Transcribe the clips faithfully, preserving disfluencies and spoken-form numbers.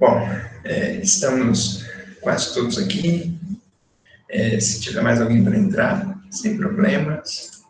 Bom, é, estamos quase todos aqui. É, se tiver mais alguém para entrar, sem problemas.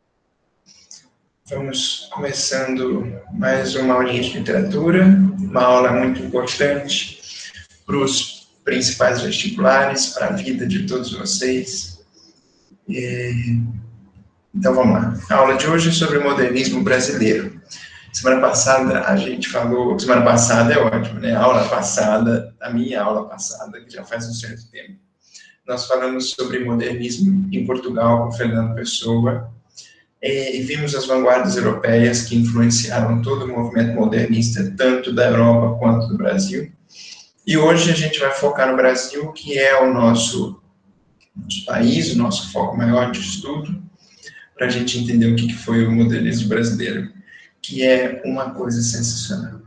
Vamos começando mais uma aulinha de literatura, uma aula muito importante para os principais vestibulares, para a vida de todos vocês. E, então vamos lá. A aula de hoje é sobre o modernismo brasileiro. Semana passada a gente falou, semana passada é ótimo, né? A aula passada, a minha aula passada, que já faz um certo tempo, nós falamos sobre modernismo em Portugal com Fernando Pessoa, e vimos as vanguardas europeias que influenciaram todo o movimento modernista, tanto da Europa quanto do Brasil. E hoje a gente vai focar no Brasil, que é o nosso, nosso país, o nosso foco maior de estudo, para a gente entender o que foi o modernismo brasileiro, que é uma coisa sensacional.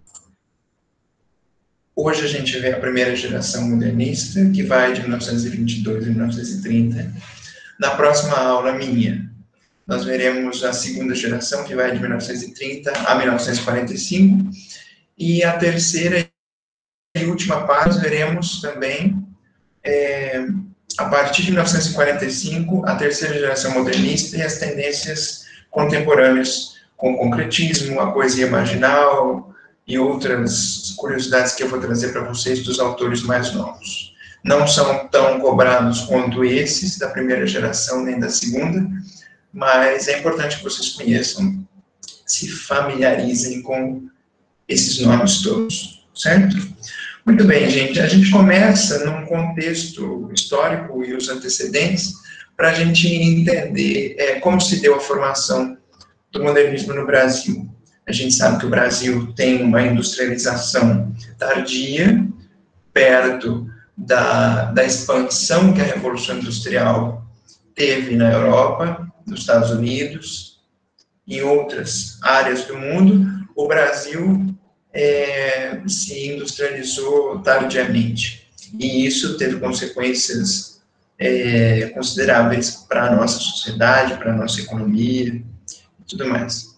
Hoje a gente vê a primeira geração modernista, que vai de mil novecentos e vinte e dois a mil novecentos e trinta. Na próxima aula minha, nós veremos a segunda geração, que vai de mil novecentos e trinta a mil novecentos e quarenta e cinco. E a terceira e última parte, nós veremos também, é, a partir de mil novecentos e quarenta e cinco, a terceira geração modernista e as tendências contemporâneas, com o concretismo, a poesia marginal e outras curiosidades que eu vou trazer para vocês dos autores mais novos. Não são tão cobrados quanto esses da primeira geração nem da segunda, mas é importante que vocês conheçam, se familiarizem com esses nomes todos, certo? Muito bem, gente, a gente começa num contexto histórico e os antecedentes para a gente entender é, como se deu a formação do modernismo no Brasil. A gente sabe que o Brasil tem uma industrialização tardia, perto da, da expansão que a Revolução Industrial teve na Europa, nos Estados Unidos, em outras áreas do mundo. O Brasil é, se industrializou tardiamente, e isso teve consequências é, consideráveis para a nossa sociedade, para a nossa economia e tudo mais.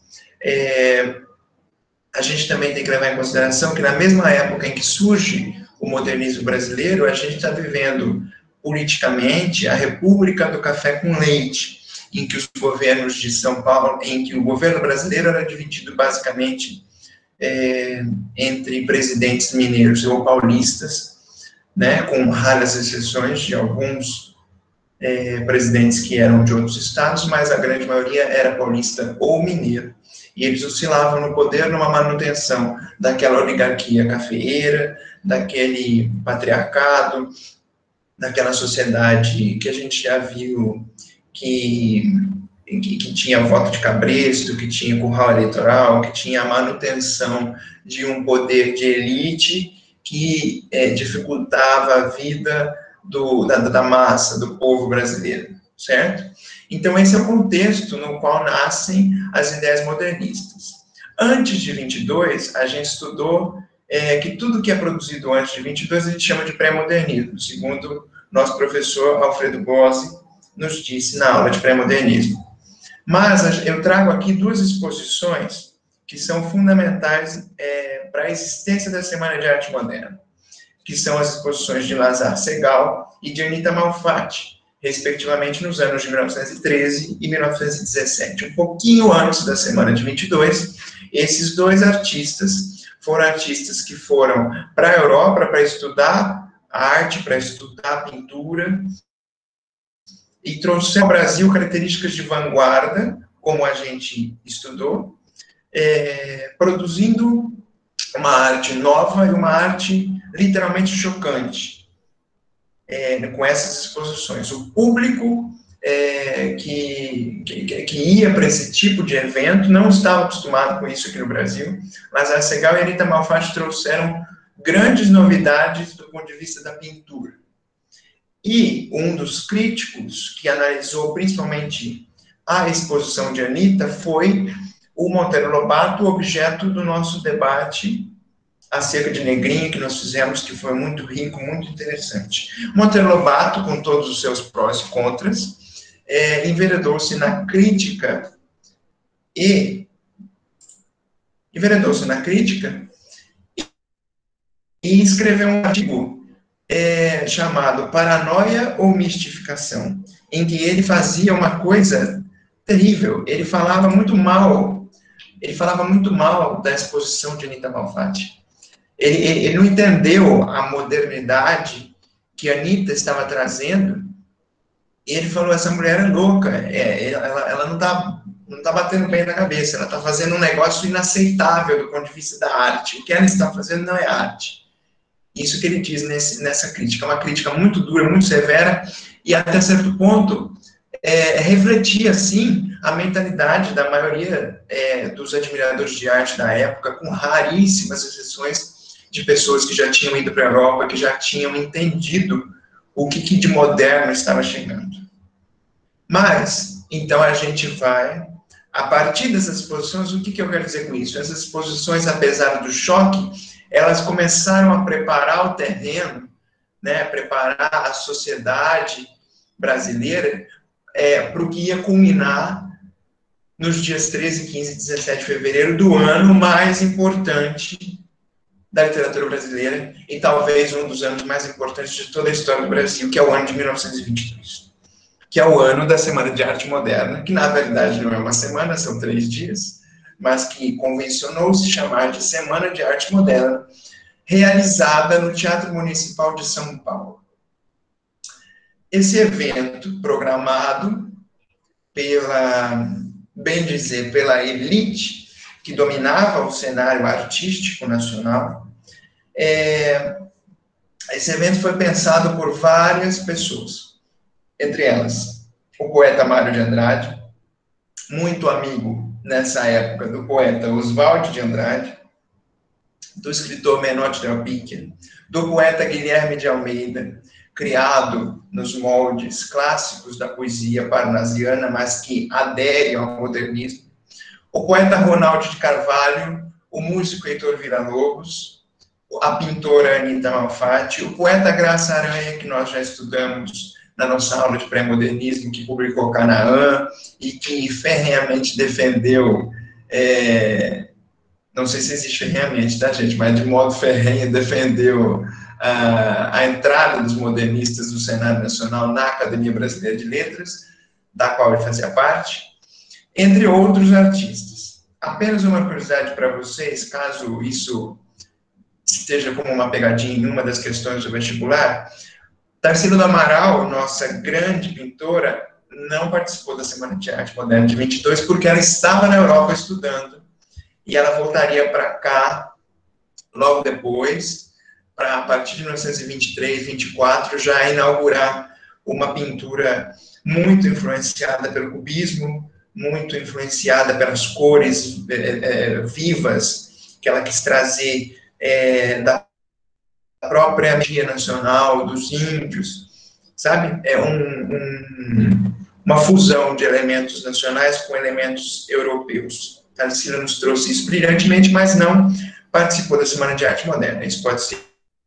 É, a gente também tem que levar em consideração que na mesma época em que surge o modernismo brasileiro, a gente está vivendo politicamente a República do Café com Leite, em que os governos de São Paulo, em que o governo brasileiro era dividido basicamente é, entre presidentes mineiros ou paulistas, né, com raras exceções de alguns é, presidentes que eram de outros estados, mas a grande maioria era paulista ou mineiro. E eles oscilavam no poder numa manutenção daquela oligarquia cafeeira, daquele patriarcado, daquela sociedade que a gente já viu que, que, que tinha voto de cabresto, que tinha curral eleitoral, que tinha a manutenção de um poder de elite que é, dificultava a vida do, da, da massa, do povo brasileiro, certo? Então, esse é o contexto no qual nascem as ideias modernistas. Antes de vinte e dois, a gente estudou é, que tudo que é produzido antes de vinte e dois a gente chama de pré-modernismo, segundo nosso professor Alfredo Bossi nos disse na aula de pré-modernismo. Mas eu trago aqui duas exposições que são fundamentais é, para a existência da Semana de Arte Moderna, que são as exposições de Lazar Segal e de Anita Malfatti, respectivamente nos anos de mil novecentos e treze e mil novecentos e dezessete. Um pouquinho antes da Semana de vinte e dois, esses dois artistas foram artistas que foram para a Europa para estudar a arte, para estudar a pintura, e trouxeram ao Brasil características de vanguarda, como a gente estudou, é, produzindo uma arte nova e uma arte literalmente chocante, é, com essas exposições. O público é, que, que, que ia para esse tipo de evento não estava acostumado com isso aqui no Brasil, mas a Segal e a Anita Malfatti trouxeram grandes novidades do ponto de vista da pintura. E um dos críticos que analisou principalmente a exposição de Anita foi o Monteiro Lobato, objeto do nosso debate acerca de Negrinho, que nós fizemos, que foi muito rico, muito interessante. Monteiro Lobato, com todos os seus prós e contras, é, enveredou-se na crítica e enveredou-se na crítica e escreveu um artigo é, chamado Paranoia ou Mistificação, em que ele fazia uma coisa terrível. Ele falava muito mal, ele falava muito mal da exposição de Anita Malfatti. Ele, ele, ele não entendeu a modernidade que a Anita estava trazendo, e ele falou, essa mulher é louca, é, ela, ela não está não tá batendo bem na cabeça, ela está fazendo um negócio inaceitável do ponto de vista da arte. O que ela está fazendo não é arte. Isso que ele diz nesse, nessa crítica, uma crítica muito dura, muito severa, e até certo ponto é, refletia, sim, a mentalidade da maioria é, dos admiradores de arte da época, com raríssimas exceções de pessoas que já tinham ido para a Europa, que já tinham entendido o que, que de moderno estava chegando. Mas, então a gente vai, a partir dessas exposições, o que, que eu quero dizer com isso? Essas exposições, apesar do choque, elas começaram a preparar o terreno, né, preparar a sociedade brasileira é, para o que ia culminar nos dias treze, quinze e dezessete de fevereiro do ano mais importante da literatura brasileira e talvez um dos anos mais importantes de toda a história do Brasil, que é o ano de mil novecentos e vinte e dois, que é o ano da Semana de Arte Moderna, que na verdade não é uma semana, são três dias, mas que convencionou-se chamar de Semana de Arte Moderna, realizada no Teatro Municipal de São Paulo. Esse evento, programado pela, bem dizer, pela elite que dominava o cenário artístico nacional, é, esse evento foi pensado por várias pessoas, entre elas o poeta Mário de Andrade, muito amigo nessa época do poeta Oswald de Andrade, do escritor Menotti Del Picchia, do poeta Guilherme de Almeida, criado nos moldes clássicos da poesia parnasiana, mas que adere ao modernismo, o poeta Ronaldo de Carvalho, o músico Heitor Villa-Lobos, a pintora Anita Malfatti, o poeta Graça Aranha, que nós já estudamos na nossa aula de pré-modernismo, que publicou Canaã e que ferrenhamente defendeu, é, não sei se existe ferrenhamente, tá, gente, mas de modo ferrenho defendeu a, a entrada dos modernistas do cenário nacional na Academia Brasileira de Letras, da qual ele fazia parte, entre outros artistas. Apenas uma curiosidade para vocês, caso isso esteja como uma pegadinha em uma das questões do vestibular, Tarsila do Amaral, nossa grande pintora, não participou da Semana de Arte Moderna de vinte e dois porque ela estava na Europa estudando e ela voltaria para cá logo depois, para a partir de mil novecentos e vinte e três, vinte e quatro, já inaugurar uma pintura muito influenciada pelo cubismo, muito influenciada pelas cores é, é, vivas que ela quis trazer é, da própria magia nacional, dos índios, sabe? É um, um, uma fusão de elementos nacionais com elementos europeus. Tarsila nos trouxe isso brilhantemente, mas não participou da Semana de Arte Moderna. Isso pode ser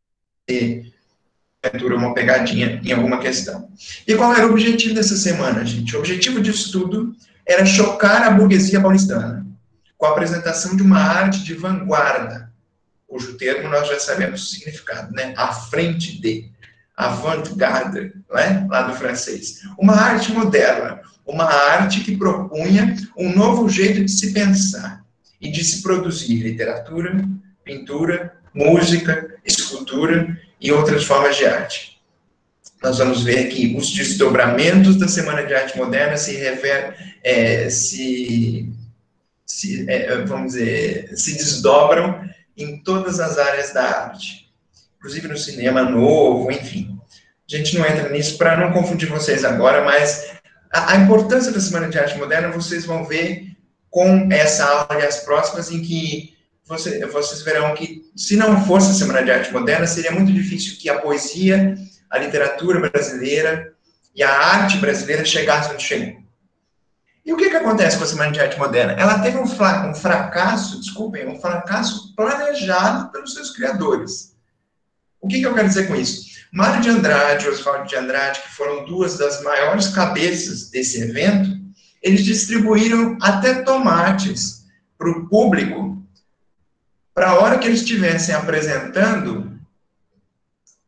uma pegadinha em alguma questão. E qual era o objetivo dessa semana, gente? O objetivo disso tudo era chocar a burguesia paulistana, com a apresentação de uma arte de vanguarda, cujo termo nós já sabemos o significado, né? À frente de, avant-garde, né? Lá do francês. Uma arte moderna, uma arte que propunha um novo jeito de se pensar e de se produzir literatura, pintura, música, escultura e outras formas de arte. Nós vamos ver que os desdobramentos da Semana de Arte Moderna se rever, é, se, se é, vamos dizer, se desdobram em todas as áreas da arte, inclusive no cinema novo, enfim. A gente não entra nisso para não confundir vocês agora, mas a, a importância da Semana de Arte Moderna vocês vão ver com essa aula e as próximas, em que você, vocês verão que, se não fosse a Semana de Arte Moderna, seria muito difícil que a poesia, a literatura brasileira e a arte brasileira chegassem onde chegou. E o que, que acontece com a Semana de Arte Moderna? Ela teve um, um fracasso, desculpem, um fracasso planejado pelos seus criadores. O que, que eu quero dizer com isso? Mário de Andrade e Oswald de Andrade, que foram duas das maiores cabeças desse evento, eles distribuíram até tomates para o público, para a hora que eles estivessem apresentando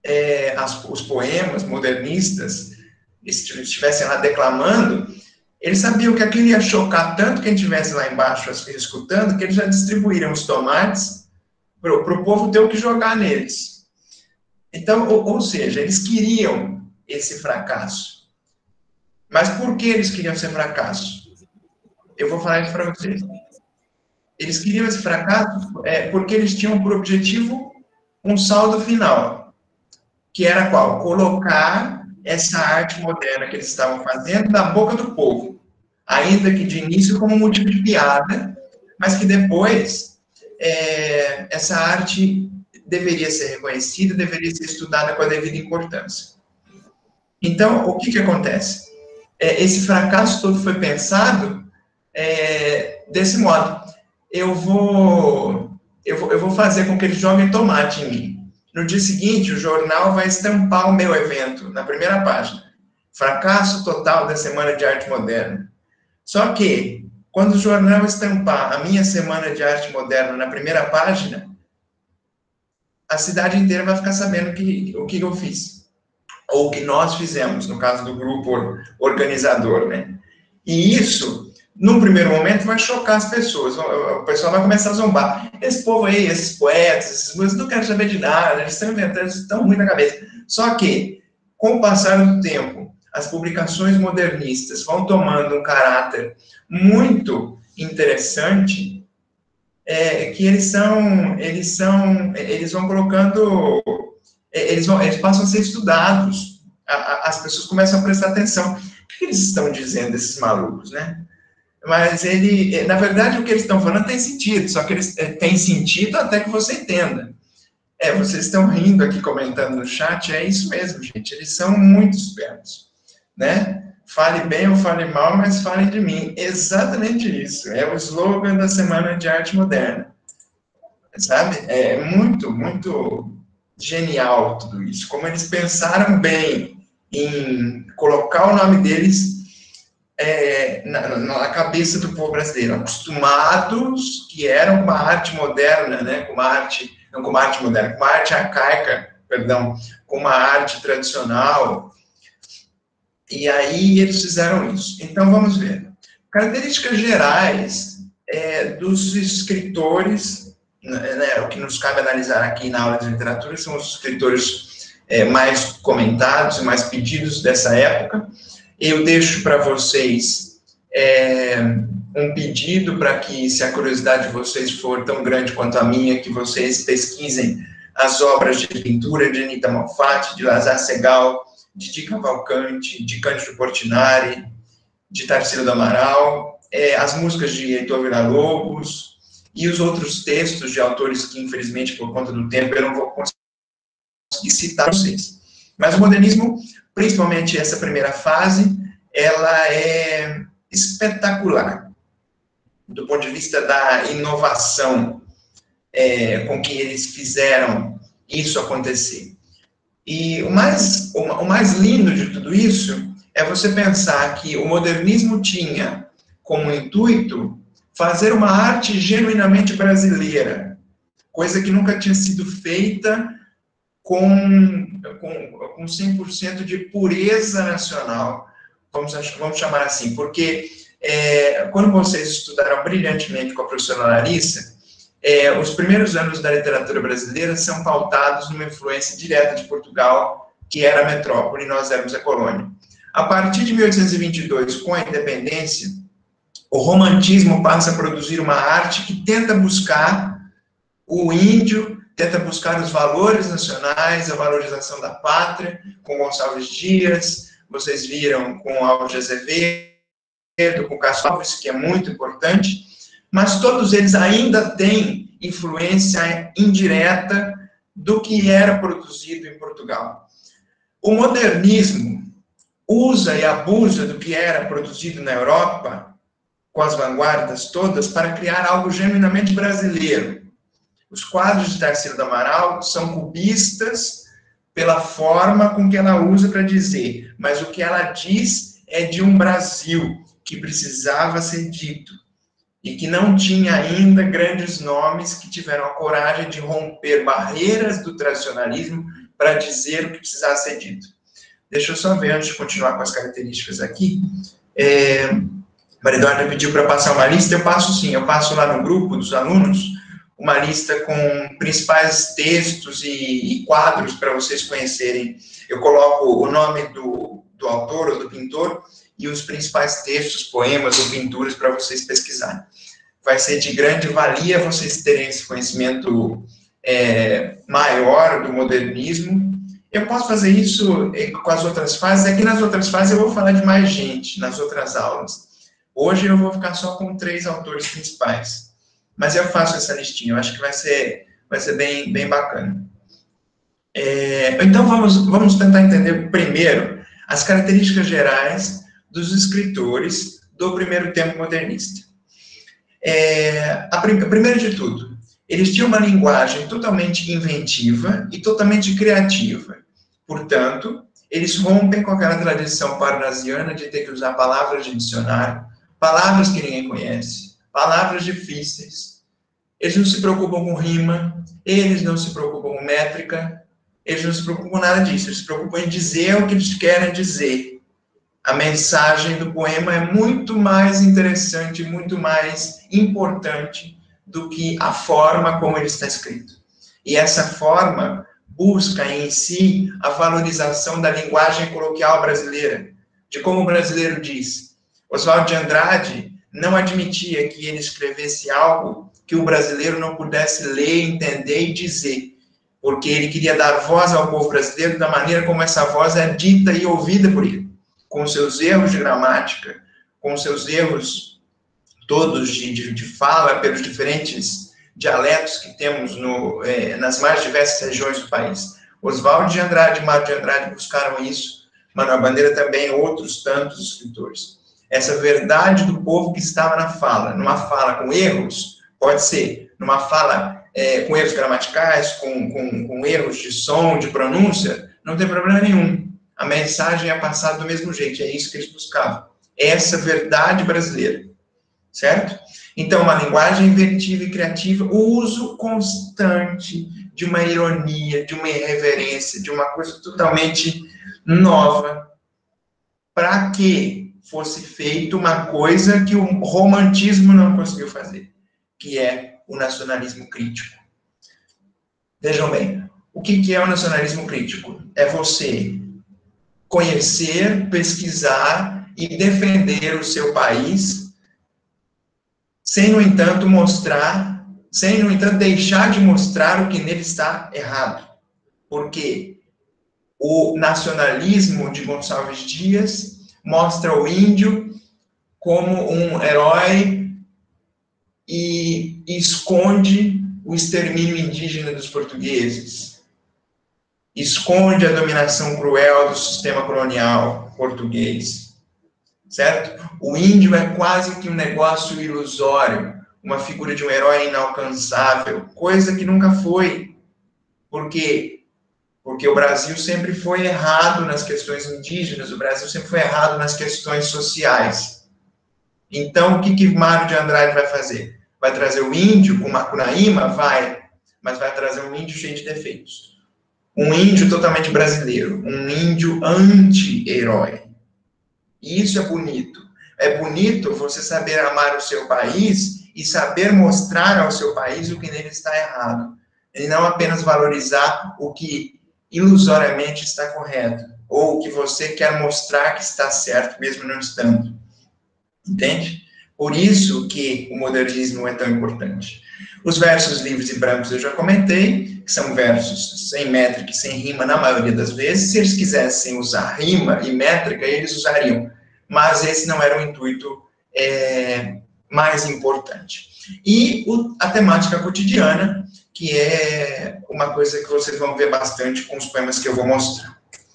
é, as, os poemas modernistas estivessem lá declamando, eles sabiam que aquilo ia chocar tanto quem estivesse lá embaixo escutando, que eles já distribuíram os tomates para o povo ter o que jogar neles. Então, ou, ou seja, eles queriam esse fracasso. Mas por que eles queriam esse fracasso? Eu vou falar isso para vocês. Eles queriam esse fracasso é, porque eles tinham por objetivo um saldo final, que era qual? Colocar essa arte moderna que eles estavam fazendo na boca do povo, ainda que de início como motivo de piada, mas que depois é, essa arte deveria ser reconhecida, deveria ser estudada com a devida importância. Então, o que que acontece? É, esse fracasso todo foi pensado é, desse modo. Eu vou, eu vou, eu vou fazer com que eles joguem tomate em mim. No dia seguinte, o jornal vai estampar o meu evento na primeira página. Fracasso total da Semana de Arte Moderna. Só que, quando o jornal estampar a minha Semana de Arte Moderna na primeira página, a cidade inteira vai ficar sabendo que, o que eu fiz. Ou o que nós fizemos, no caso do grupo organizador, né? E isso, num primeiro momento, vai chocar as pessoas. O pessoal vai começar a zombar. Esse povo aí, esses poetas, esses músicos, não querem saber de nada, eles estão inventando, eles estão ruins na cabeça. Só que, com o passar do tempo, as publicações modernistas vão tomando um caráter muito interessante, é, que eles são, eles são, eles vão colocando, eles, vão, eles passam a ser estudados, a, a, as pessoas começam a prestar atenção. O que eles estão dizendo, esses malucos, né? Mas ele, na verdade, o que eles estão falando tem sentido, só que eles tem sentido até que você entenda. É, vocês estão rindo aqui, comentando no chat, é isso mesmo, gente, eles são muito espertos, né? Fale bem ou fale mal, mas fale de mim. Exatamente isso, é o slogan da Semana de Arte Moderna, sabe? É muito, muito genial tudo isso, como eles pensaram bem em colocar o nome deles É, na, na cabeça do povo brasileiro, acostumados que eram com uma arte moderna, né, com uma arte, não com uma arte moderna, com uma arte arcaica, perdão, com uma arte tradicional, e aí eles fizeram isso. Então, vamos ver. Características gerais é, dos escritores, né, o que nos cabe analisar aqui na aula de literatura são os escritores é, mais comentados e mais pedidos dessa época. Eu deixo para vocês é, um pedido para que, se a curiosidade de vocês for tão grande quanto a minha, que vocês pesquisem as obras de pintura de Anita Malfatti, de Lazar Segal, de Di Cavalcanti, de Cândido Portinari, de Tarsila do Amaral, é, as músicas de Heitor Villa-Lobos e os outros textos de autores que, infelizmente, por conta do tempo, eu não vou conseguir citar para vocês. Mas o modernismo, principalmente essa primeira fase, ela é espetacular, do ponto de vista da inovação é, com que eles fizeram isso acontecer. E o mais, o mais lindo de tudo isso é você pensar que o modernismo tinha como intuito fazer uma arte genuinamente brasileira, coisa que nunca tinha sido feita com, com, com cem por cento de pureza nacional, vamos, vamos chamar assim, porque é, quando vocês estudaram brilhantemente com a professora Larissa, é, os primeiros anos da literatura brasileira são pautados numa influência direta de Portugal, que era a metrópole, e nós éramos a colônia. A partir de mil oitocentos e vinte e dois, com a independência, o romantismo passa a produzir uma arte que tenta buscar o índio, tenta buscar os valores nacionais, a valorização da pátria, com Gonçalves Dias, vocês viram com Alves de Azevedo, com Castro Alves, que é muito importante, mas todos eles ainda têm influência indireta do que era produzido em Portugal. O modernismo usa e abusa do que era produzido na Europa, com as vanguardas todas, para criar algo genuinamente brasileiro. Os quadros de Tarsila do Amaral são cubistas pela forma com que ela usa para dizer, mas o que ela diz é de um Brasil que precisava ser dito e que não tinha ainda grandes nomes que tiveram a coragem de romper barreiras do tradicionalismo para dizer o que precisava ser dito. Deixa eu só ver, antes de continuar com as características aqui. É, Maria Eduarda pediu para passar uma lista, eu passo sim, eu passo lá no grupo dos alunos, uma lista com principais textos e, e quadros para vocês conhecerem. Eu coloco o nome do, do autor ou do pintor e os principais textos, poemas ou pinturas para vocês pesquisarem. Vai ser de grande valia vocês terem esse conhecimento é, maior do modernismo. Eu posso fazer isso com as outras fases. Aqui nas outras fases eu vou falar de mais gente, nas outras aulas. Hoje eu vou ficar só com três autores principais. Mas eu faço essa listinha, eu acho que vai ser, vai ser bem, bem bacana. É, então, vamos, vamos tentar entender primeiro as características gerais dos escritores do primeiro tempo modernista. É, a, primeiro de tudo, eles tinham uma linguagem totalmente inventiva e totalmente criativa. Portanto, eles rompem com aquela tradição parnasiana de ter que usar palavras de dicionário, palavras que ninguém conhece, palavras difíceis. Eles não se preocupam com rima, eles não se preocupam com métrica, eles não se preocupam com nada disso, eles se preocupam em dizer o que eles querem dizer. A mensagem do poema é muito mais interessante, muito mais importante do que a forma como ele está escrito. E essa forma busca em si a valorização da linguagem coloquial brasileira, de como o brasileiro diz. Oswald de Andrade não admitia que ele escrevesse algo que o brasileiro não pudesse ler, entender e dizer, porque ele queria dar voz ao povo brasileiro da maneira como essa voz é dita e ouvida por ele, com seus erros de gramática, com seus erros todos de, de, de fala, pelos diferentes dialetos que temos no, eh, nas mais diversas regiões do país. Oswald de Andrade e Mário de Andrade buscaram isso, Manuel Bandeira também, outros tantos escritores. Essa verdade do povo que estava na fala, numa fala com erros, pode ser numa fala é, com erros gramaticais, com, com, com erros de som, de pronúncia, não tem problema nenhum. A mensagem é passada do mesmo jeito, é isso que eles buscavam. Essa verdade brasileira, certo? Então, uma linguagem inventiva e criativa, o uso constante de uma ironia, de uma irreverência, de uma coisa totalmente nova, para que fosse feita uma coisa que o romantismo não conseguiu fazer, que é o nacionalismo crítico. Vejam bem, o que é o nacionalismo crítico? É você conhecer, pesquisar e defender o seu país, sem, no entanto, mostrar, sem, no entanto, deixar de mostrar o que nele está errado. Porque o nacionalismo de Gonçalves Dias mostra o índio como um herói e esconde o extermínio indígena dos portugueses, esconde a dominação cruel do sistema colonial português, certo? O índio é quase que um negócio ilusório, uma figura de um herói inalcançável, coisa que nunca foi, porque porque o Brasil sempre foi errado nas questões indígenas, o Brasil sempre foi errado nas questões sociais. Então, o que que Mário de Andrade vai fazer? Vai trazer o índio com Macunaíma? Vai, mas vai trazer um índio cheio de defeitos. Um índio totalmente brasileiro, um índio anti-herói. E isso é bonito. É bonito você saber amar o seu país e saber mostrar ao seu país o que nele está errado. E não apenas valorizar o que ilusoriamente está correto, ou o que você quer mostrar que está certo, mesmo não estando. Entende? Por isso que o modernismo é tão importante. Os versos livres e brancos eu já comentei, que são versos sem métrica e sem rima na maioria das vezes. Se eles quisessem usar rima e métrica, eles usariam. Mas esse não era o intuito é, mais importante. E o, a temática cotidiana, que é uma coisa que vocês vão ver bastante com os poemas que eu vou mostrar.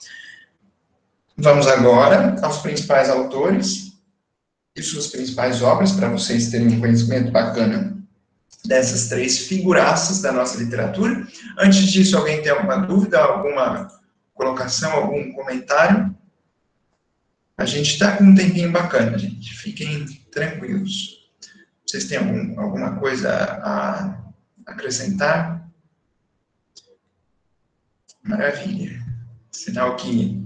Vamos agora aos principais autores e suas principais obras, para vocês terem um conhecimento bacana dessas três figuraças da nossa literatura. Antes disso, alguém tem alguma dúvida, alguma colocação, algum comentário? A gente está com um tempinho bacana, gente. Fiquem tranquilos. Vocês têm algum, alguma coisa a acrescentar? Maravilha. Sinal que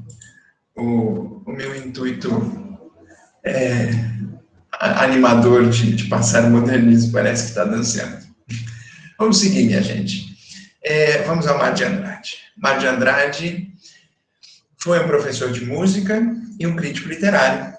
o, o meu intuito é, animador de, de passar o modernismo parece que está dando certo. Vamos seguir, minha gente. É, vamos ao Mar de Andrade. Mar de Andrade foi um professor de música e um crítico literário,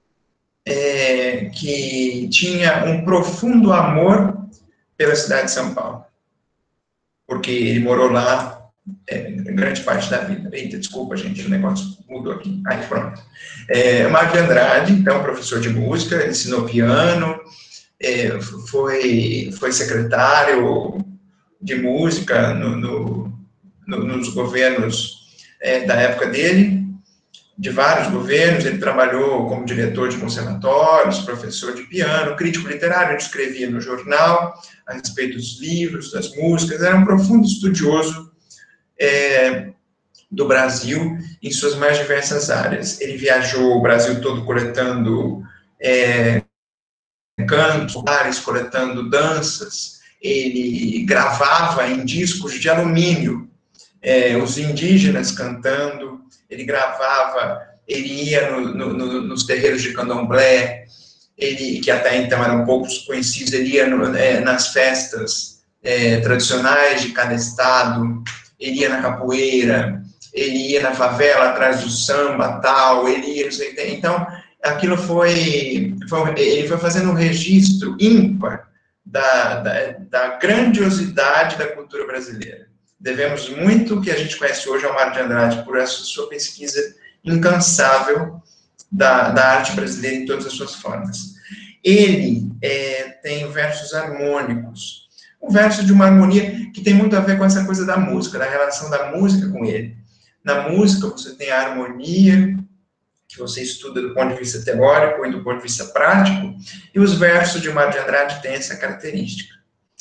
é, que tinha um profundo amor pela cidade de São Paulo, porque ele morou lá é, grande parte da vida. Eita, desculpa, gente, o negócio mudou aqui. Aí, pronto. É, Mar de Andrade, então, professor de música, ensinou piano, é, foi, foi secretário de música no, no, no, nos governos é, da época dele, de vários governos. Ele trabalhou como diretor de conservatórios, professor de piano, crítico literário. Ele escrevia no jornal a respeito dos livros, das músicas. Era um profundo estudioso é, do Brasil em suas mais diversas áreas. Ele viajou o Brasil todo coletando é, cantos, coletando danças. Ele gravava em discos de alumínio é, os indígenas cantando. Ele gravava, ele ia no, no, no, nos terreiros de candomblé, ele, que até então eram poucos conhecidos. Ele ia no, é, nas festas é, tradicionais de cada estado, ele ia na capoeira, ele ia na favela atrás do samba, tal, ele ia, não sei, então, aquilo foi, foi, ele foi fazendo um registro ímpar da, da, da grandiosidade da cultura brasileira. Devemos muito o que a gente conhece hoje ao Mar de Andrade por essa sua pesquisa incansável da, da arte brasileira em todas as suas formas. Ele é, tem versos harmônicos, um verso de uma harmonia que tem muito a ver com essa coisa da música, da relação da música com ele. Na música você tem a harmonia, que você estuda do ponto de vista teórico e do ponto de vista prático, e os versos de Mar de Andrade têm essa característica.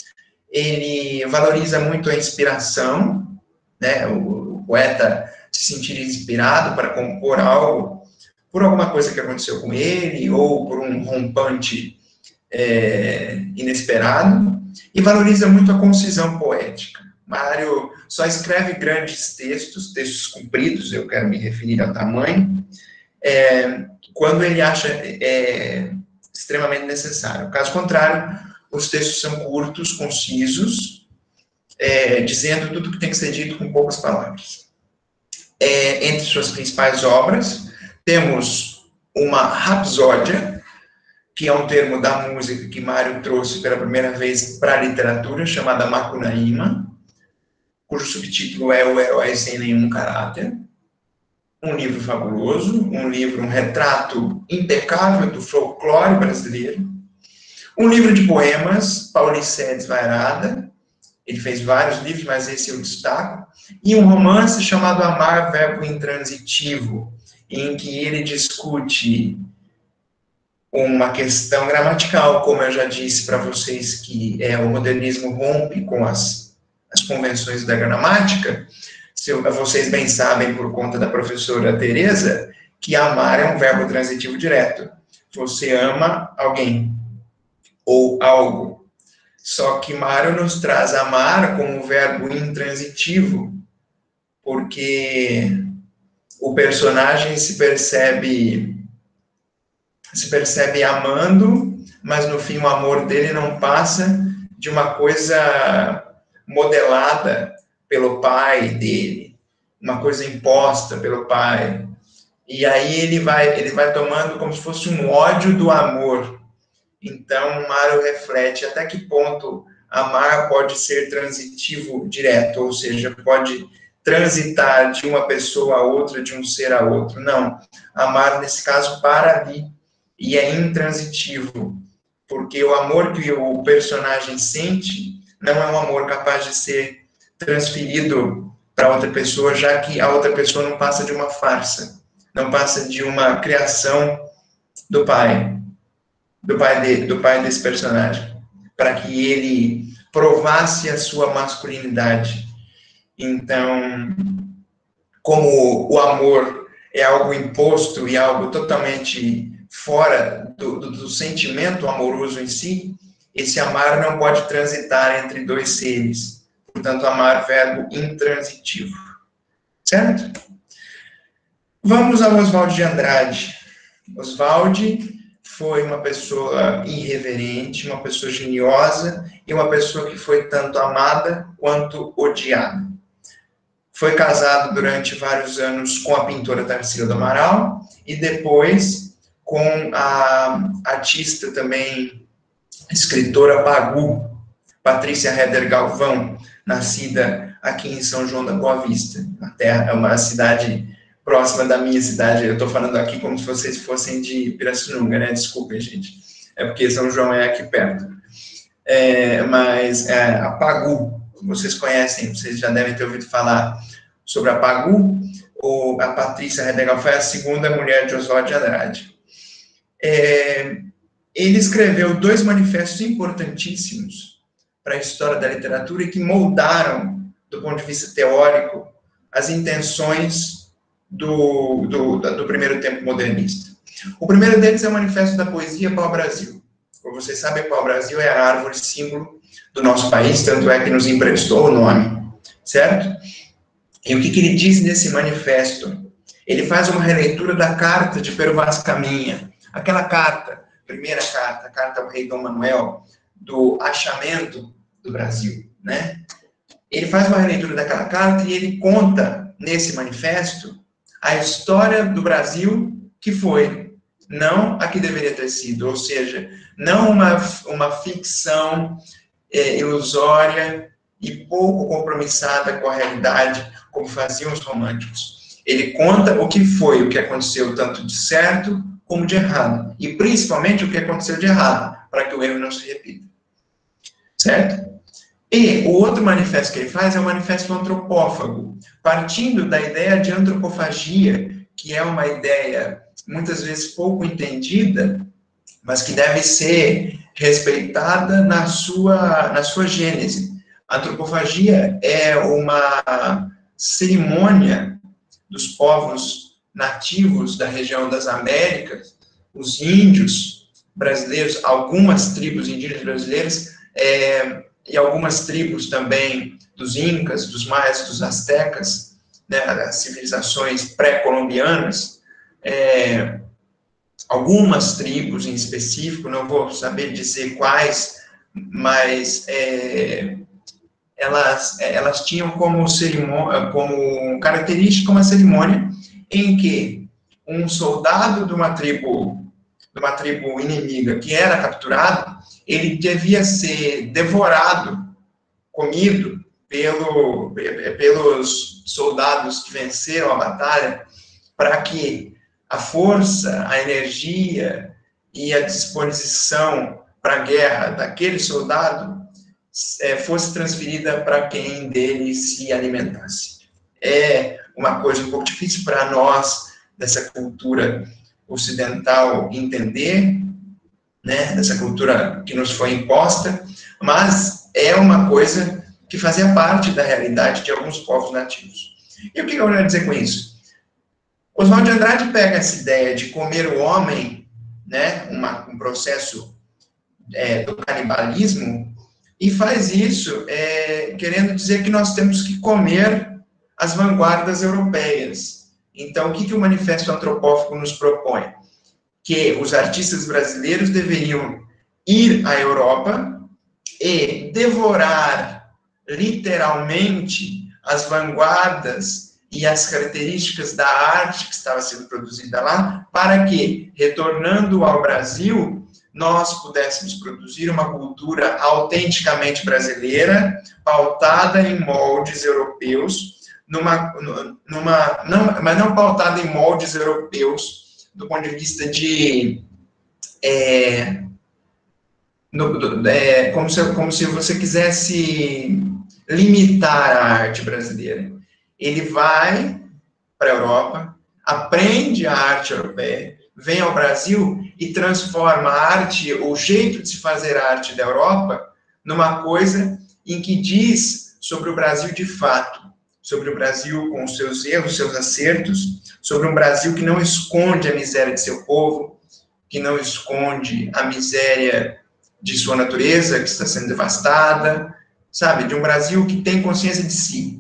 Ele valoriza muito a inspiração, né, o, o poeta se sentir inspirado para compor algo por alguma coisa que aconteceu com ele, ou por um rompante é, inesperado, e valoriza muito a concisão poética. Mário só escreve grandes textos, textos compridos, eu quero me referir ao tamanho, é, quando ele acha é, extremamente necessário. Caso contrário, os textos são curtos, concisos, é, dizendo tudo o que tem que ser dito com poucas palavras. É, entre suas principais obras, temos uma rapsódia, que é um termo da música que Mário trouxe pela primeira vez para a literatura, chamada Macunaíma, cujo subtítulo é O Herói Sem Nenhum Caráter. Um livro fabuloso, um livro, um retrato impecável do folclore brasileiro. Um livro de poemas, Paulicé Desvairada, ele fez vários livros, mas esse eu destaco, e um romance chamado Amar, Verbo Intransitivo, em que ele discute uma questão gramatical, como eu já disse para vocês, que é, o modernismo rompe com as, as convenções da gramática. Se eu, vocês bem sabem, por conta da professora Tereza, que amar é um verbo transitivo direto. Você ama alguém ou algo. Só que Mário nos traz amar como um verbo intransitivo, porque o personagem se percebe se percebe amando, mas no fim o amor dele não passa de uma coisa modelada pelo pai dele, uma coisa imposta pelo pai. E aí ele vai, ele vai tomando como se fosse um ódio do amor. Então, Mário reflete até que ponto amar pode ser transitivo direto, ou seja, pode transitar de uma pessoa a outra, de um ser a outro. Não, amar, nesse caso, para ali, e é intransitivo, porque o amor que o personagem sente não é um amor capaz de ser transferido para outra pessoa, já que a outra pessoa não passa de uma farsa, não passa de uma criação do pai, do pai, de, do pai desse personagem, para que ele provasse a sua masculinidade. Então, como o amor é algo imposto e algo totalmente fora do, do, do sentimento amoroso em si, esse amar não pode transitar entre dois seres. Portanto, amar, verbo intransitivo. certo? Vamos ao Oswald de Andrade. Oswald foi uma pessoa irreverente, uma pessoa geniosa e uma pessoa que foi tanto amada quanto odiada. Foi casado durante vários anos com a pintora Tarsila do Amaral e depois com a artista também, escritora Pagu, Patrícia Heder Galvão, nascida aqui em São João da Boa Vista. A terra é uma cidade próxima da minha cidade. Eu estou falando aqui como se vocês fossem de Pirassununga, né? Desculpem, gente. É porque São João é aqui perto. É, mas é, a Pagu, vocês conhecem, vocês já devem ter ouvido falar sobre a Pagu, ou a Patrícia Heder Galvão foi a segunda mulher de Oswald de Andrade. É, ele escreveu dois manifestos importantíssimos para a história da literatura e que moldaram, do ponto de vista teórico, as intenções do, do, do primeiro tempo modernista. O primeiro deles é o Manifesto da Poesia Pau-Brasil. Como vocês sabem, Pau-Brasil é a árvore símbolo do nosso país, tanto é que nos emprestou o nome, certo? E o que, que ele diz nesse manifesto? Ele faz uma releitura da carta de Pero Vaz Caminha, aquela carta, primeira carta, a carta ao rei Dom Manuel, do achamento do Brasil, né? Ele faz uma releitura daquela carta e ele conta, nesse manifesto, a história do Brasil que foi, não a que deveria ter sido, ou seja, não uma, uma ficção é, ilusória e pouco compromissada com a realidade, como faziam os românticos. Ele conta o que foi, o que aconteceu, tanto de certo como de errado, e principalmente o que aconteceu de errado, para que o erro não se repita. Certo? E o outro manifesto que ele faz é o manifesto antropófago, partindo da ideia de antropofagia, que é uma ideia muitas vezes pouco entendida, mas que deve ser respeitada na sua, na sua gênese. A antropofagia é uma cerimônia dos povos nativos da região das Américas, os índios brasileiros, algumas tribos indígenas brasileiras, é, e algumas tribos também dos incas, dos maias, dos astecas, né, das civilizações pré-colombianas, é, algumas tribos em específico, não vou saber dizer quais, mas é, elas, elas tinham como, cerimônia, como característica uma cerimônia em que um soldado de uma tribo, de uma tribo inimiga que era capturado, ele devia ser devorado, comido pelo, pelos soldados que venceram a batalha, para que a força, a energia e a disposição para a guerra daquele soldado é, fosse transferida para quem dele se alimentasse. É uma coisa um pouco difícil para nós, dessa cultura ocidental, entender, né, dessa cultura que nos foi imposta, mas é uma coisa que fazia parte da realidade de alguns povos nativos. E o que eu quero dizer com isso? Oswald de Andrade pega essa ideia de comer o homem, né, uma, um processo é, do canibalismo, e faz isso é, querendo dizer que nós temos que comer as vanguardas europeias. Então, o que, que o Manifesto Antropófago nos propõe? Que os artistas brasileiros deveriam ir à Europa e devorar, literalmente, as vanguardas e as características da arte que estava sendo produzida lá, para que, retornando ao Brasil, nós pudéssemos produzir uma cultura autenticamente brasileira, pautada em moldes europeus, numa, numa, não, mas não pautada em moldes europeus, do ponto de vista de... É, no, é, como, se, como se você quisesse limitar a arte brasileira. Ele vai para a Europa, aprende a arte europeia, vem ao Brasil e transforma a arte, o jeito de se fazer a arte da Europa, numa coisa em que diz sobre o Brasil de fato, sobre o Brasil com os seus erros, seus acertos, sobre um Brasil que não esconde a miséria de seu povo, que não esconde a miséria de sua natureza, que está sendo devastada, sabe? De um Brasil que tem consciência de si.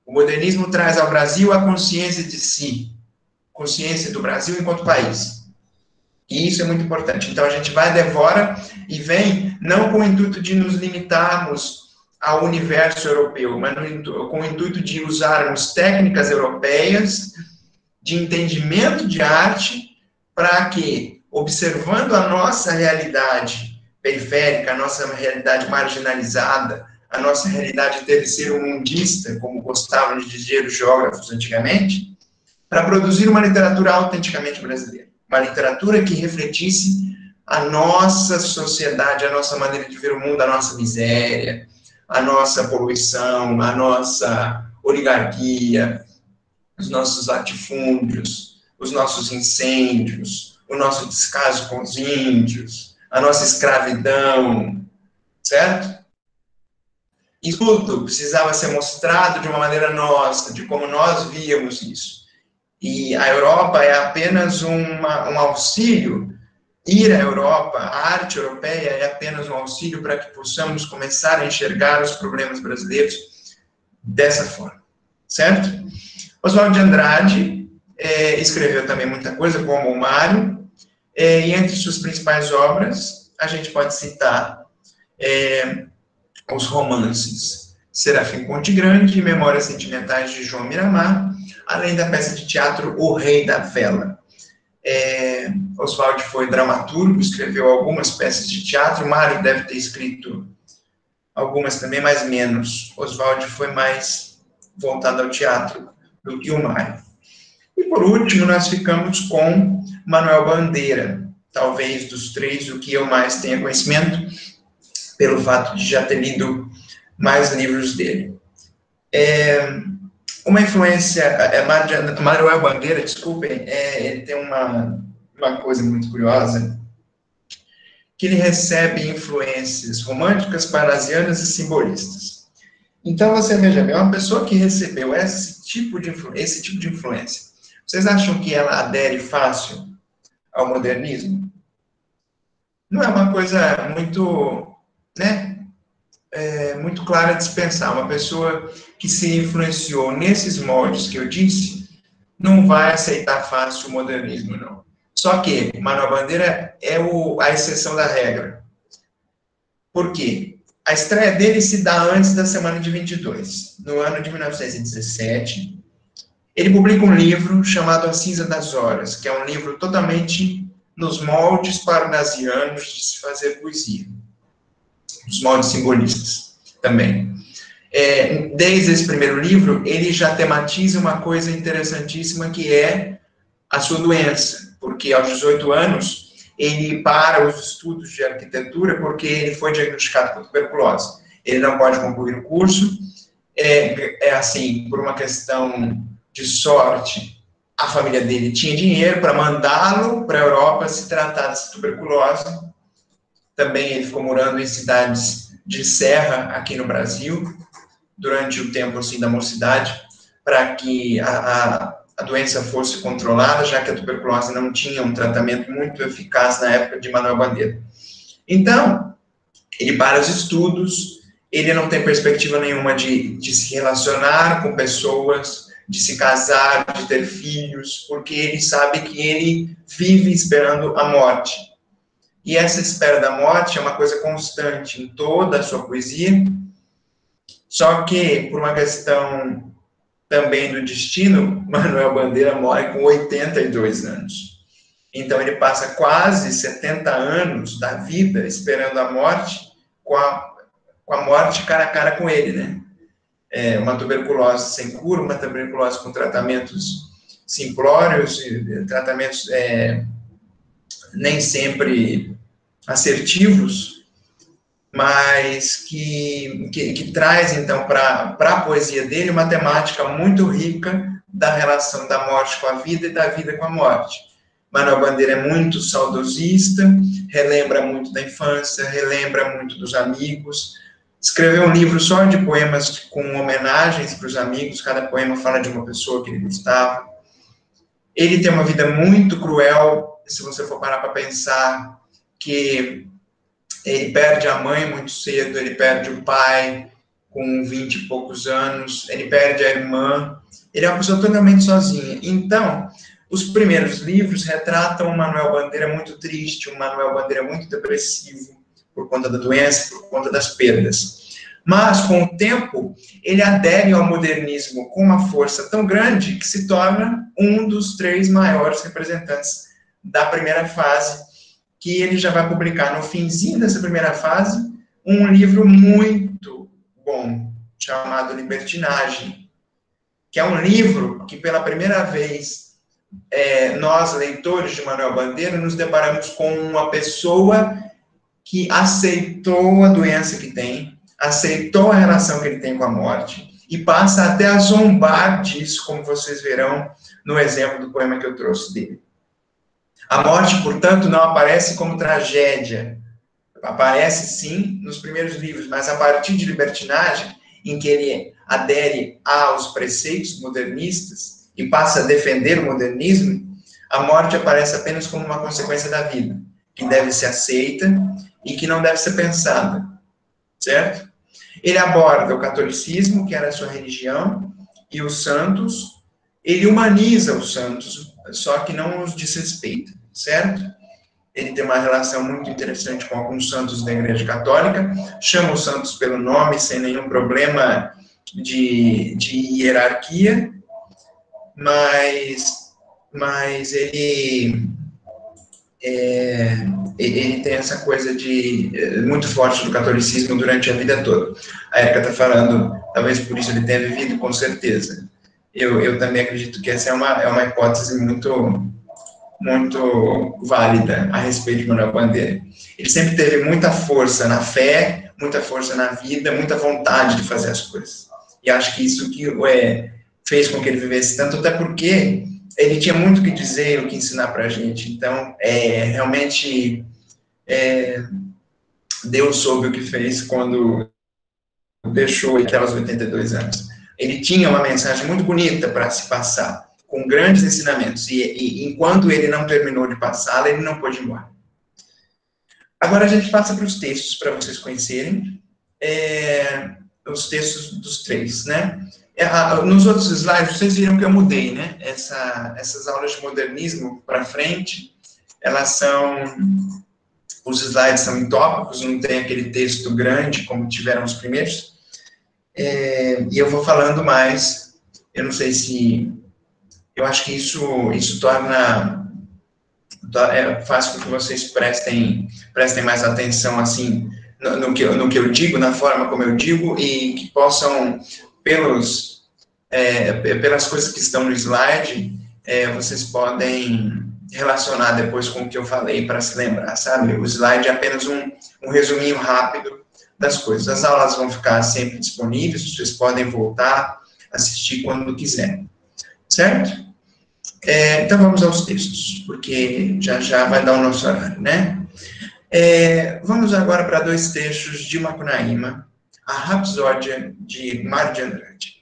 O modernismo traz ao Brasil a consciência de si, consciência do Brasil enquanto país. E isso é muito importante. Então, a gente vai, devora e vem, não com o intuito de nos limitarmos ao universo europeu, mas no, com o intuito de usarmos técnicas europeias de entendimento de arte para que, observando a nossa realidade periférica, a nossa realidade marginalizada, a nossa realidade terceiro-mundista, como gostavam de dizer os geógrafos antigamente, para produzir uma literatura autenticamente brasileira. Uma literatura que refletisse a nossa sociedade, a nossa maneira de ver o mundo, a nossa miséria, a nossa poluição, a nossa oligarquia, os nossos latifúndios, os nossos incêndios, o nosso descaso com os índios, a nossa escravidão, certo? Isso tudo precisava ser mostrado de uma maneira nossa, de como nós víamos isso. E a Europa é apenas uma, um auxílio, ir à Europa, a arte europeia é apenas um auxílio para que possamos começar a enxergar os problemas brasileiros dessa forma, certo? Oswald de Andrade é, escreveu também muita coisa, como o Mário, é, e entre suas principais obras, a gente pode citar é, os romances Serafim Ponte Grande e Memórias Sentimentais de João Miramar, além da peça de teatro O Rei da Vela. É, Oswald foi dramaturgo, escreveu algumas peças de teatro, Mário deve ter escrito algumas também, mas menos. Oswald foi mais voltado ao teatro do que o Mário. E por último, nós ficamos com Manuel Bandeira, talvez dos três o que eu mais tenha conhecimento, pelo fato de já ter lido mais livros dele. É, uma influência, é, Manuel Bandeira, desculpem, é, ele tem uma, uma coisa muito curiosa, que ele recebe influências românticas, parnasianas e simbolistas. Então, você veja bem, uma pessoa que recebeu esse tipo de, esse tipo de influência, vocês acham que ela adere fácil ao modernismo? Não é uma coisa muito, né, é, muito clara de se pensar. Uma pessoa que se influenciou nesses moldes que eu disse, não vai aceitar fácil o modernismo, não. Só que Manuel Bandeira é o, a exceção da regra. Por quê? A estreia dele se dá antes da Semana de vinte e dois. No ano de mil novecentos e dezessete, ele publica um livro chamado A Cinza das Horas, que é um livro totalmente nos moldes parnasianos de se fazer poesia. Os moldes simbolistas também. É, desde esse primeiro livro, ele já tematiza uma coisa interessantíssima, que é a sua doença, porque aos dezoito anos, ele para os estudos de arquitetura porque ele foi diagnosticado com tuberculose. Ele não pode concluir o curso, é, é assim, por uma questão de sorte, a família dele tinha dinheiro para mandá-lo para a Europa se tratar dessa tuberculose. Também ele ficou morando em cidades de serra aqui no Brasil, durante o tempo assim, da mocidade, para que a, a, a doença fosse controlada, já que a tuberculose não tinha um tratamento muito eficaz na época de Manuel Bandeira. Então, ele para os estudos, ele não tem perspectiva nenhuma de, de se relacionar com pessoas, de se casar, de ter filhos, porque ele sabe que ele vive esperando a morte. E essa espera da morte é uma coisa constante em toda a sua poesia, só que, por uma questão também do destino, Manuel Bandeira morre com oitenta e dois anos. Então, ele passa quase setenta anos da vida esperando a morte, com a, com a morte cara a cara com ele, né? É uma tuberculose sem cura, uma tuberculose com tratamentos simplórios, tratamentos é, nem sempre assertivos, mas que, que, que traz, então, para a poesia dele uma temática muito rica da relação da morte com a vida e da vida com a morte. Manuel Bandeira é muito saudosista, relembra muito da infância, relembra muito dos amigos, escreveu um livro só de poemas com homenagens para os amigos, cada poema fala de uma pessoa que ele gostava. Ele tem uma vida muito cruel, se você for parar para pensar, que ele perde a mãe muito cedo, ele perde o pai com com vinte e poucos anos, ele perde a irmã, ele é uma pessoa totalmente sozinha. Então, os primeiros livros retratam o Manuel Bandeira muito triste, um Manuel Bandeira muito depressivo, por conta da doença, por conta das perdas. Mas, com o tempo, ele adere ao modernismo com uma força tão grande que se torna um dos três maiores representantes da primeira fase, que ele já vai publicar no finzinho dessa primeira fase, um livro muito bom, chamado Libertinagem, que é um livro que, pela primeira vez, é, nós, leitores de Manuel Bandeira, nos deparamos com uma pessoa que aceitou a doença que tem, aceitou a relação que ele tem com a morte, e passa até a zombar disso, como vocês verão no exemplo do poema que eu trouxe dele. A morte, portanto, não aparece como tragédia. Aparece, sim, nos primeiros livros, mas a partir de Libertinagem, em que ele adere aos preceitos modernistas e passa a defender o modernismo, a morte aparece apenas como uma consequência da vida, que deve ser aceita e que não deve ser pensada, certo? Ele aborda o catolicismo, que era a sua religião, e os santos. Ele humaniza os santos, só que não os desrespeita, certo? Ele tem uma relação muito interessante com alguns santos da Igreja Católica, chama os santos pelo nome, sem nenhum problema de, de hierarquia, mas, mas ele, é, ele tem essa coisa de, muito forte do catolicismo durante a vida toda. A Érica está falando, talvez por isso ele tenha vivido, com certeza. Eu, eu também acredito que essa é uma, é uma hipótese muito... muito válida a respeito de Manuel Bandeira. Ele sempre teve muita força na fé, muita força na vida, muita vontade de fazer as coisas. E acho que isso que é, fez com que ele vivesse tanto, até porque ele tinha muito o que dizer e o que ensinar para a gente. Então, é, realmente, é, Deus soube o que fez quando deixou ele aos oitenta e dois anos. Ele tinha uma mensagem muito bonita para se passar, com grandes ensinamentos, e, e enquanto ele não terminou de passá-la, ele não pôde ir embora. Agora a gente passa para os textos, para vocês conhecerem, é, os textos dos três, né? É, a, nos outros slides, vocês viram que eu mudei, né? Essa, essas aulas de modernismo para frente, elas são, os slides são em tópicos, não tem aquele texto grande, como tiveram os primeiros, é, e eu vou falando mais, eu não sei se... Eu acho que isso, isso torna, é, faz com que vocês prestem, prestem mais atenção, assim, no, no, que, no que eu digo, na forma como eu digo, e que possam, pelos, é, pelas coisas que estão no slide, é, vocês podem relacionar depois com o que eu falei, para se lembrar, sabe? O slide é apenas um, um resuminho rápido das coisas. As aulas vão ficar sempre disponíveis, vocês podem voltar, assistir quando quiserem, certo? É, então, vamos aos textos, porque já já vai dar o nosso horário, né? É, vamos agora para dois textos de Macunaíma, a Rapsódia de Mário de Andrade.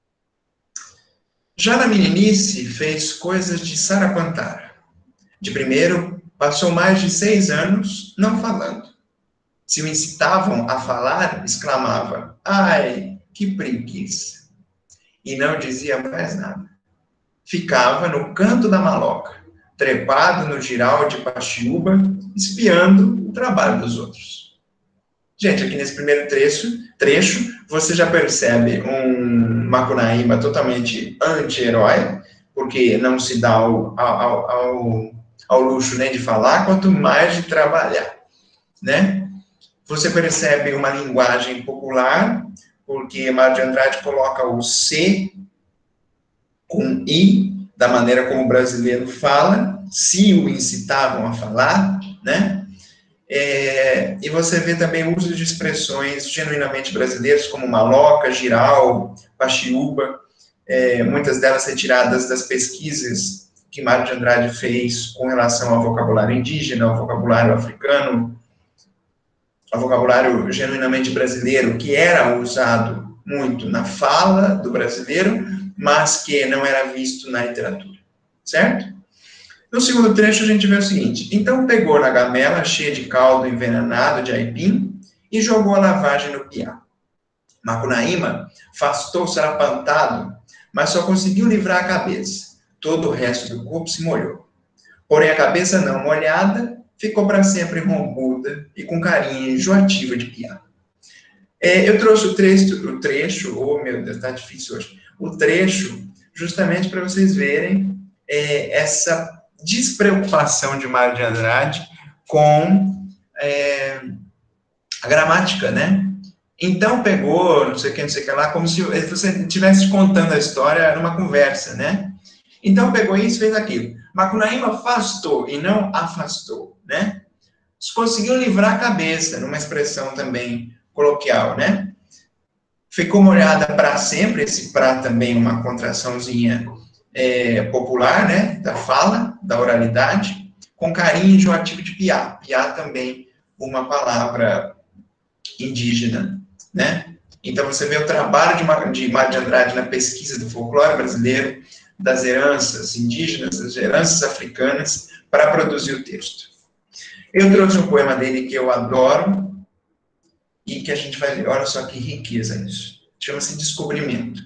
Já na meninice, fez coisas de Sarapantara. De primeiro, passou mais de seis anos não falando. Se o incitavam a falar, exclamava, ai, que preguiça! E não dizia mais nada. Ficava no canto da maloca, trepado no giral de Paxiúba, espiando o trabalho dos outros. Gente, aqui nesse primeiro trecho, trecho você já percebe um Macunaíma totalmente anti-herói, porque não se dá ao, ao, ao, ao luxo nem de falar, quanto mais de trabalhar, né? Você percebe uma linguagem popular, porque Mário de Andrade coloca o C com I, da maneira como o brasileiro fala, se o incitavam a falar, né? É, e você vê também o uso de expressões genuinamente brasileiras, como maloca, giral, paxiúba, é, muitas delas retiradas das pesquisas que Mário de Andrade fez com relação ao vocabulário indígena, ao vocabulário africano, ao vocabulário genuinamente brasileiro, que era usado muito na fala do brasileiro, mas que não era visto na literatura, certo? No segundo trecho, a gente vê o seguinte, então pegou na gamela cheia de caldo envenenado de aipim e jogou a lavagem no piá. Macunaíma fastou sarapantado, mas só conseguiu livrar a cabeça. Todo o resto do corpo se molhou. Porém, a cabeça não molhada ficou para sempre rombuda e com carinha enjoativa de piar. É, eu trouxe o trecho, o trecho, oh meu Deus, tá difícil hoje, o trecho, justamente para vocês verem é, essa despreocupação de Mário de Andrade com é, a gramática, né? Então pegou, não sei o que, não sei o que lá, como se você estivesse contando a história numa conversa, né? Então pegou isso e fez aquilo. Macunaíma afastou e não afastou, né? Conseguiu livrar a cabeça, numa expressão também coloquial, né? Ficou molhada para sempre, esse para também uma contraçãozinha é, popular, né? Da fala, da oralidade, com carinho enjoativo de piá. Piá também uma palavra indígena, né? Então você vê o trabalho de Mário de Andrade na pesquisa do folclore brasileiro, das heranças indígenas, das heranças africanas, para produzir o texto. Eu trouxe um poema dele que eu adoro, e que a gente vai ver, olha só que riqueza isso. Chama-se Descobrimento.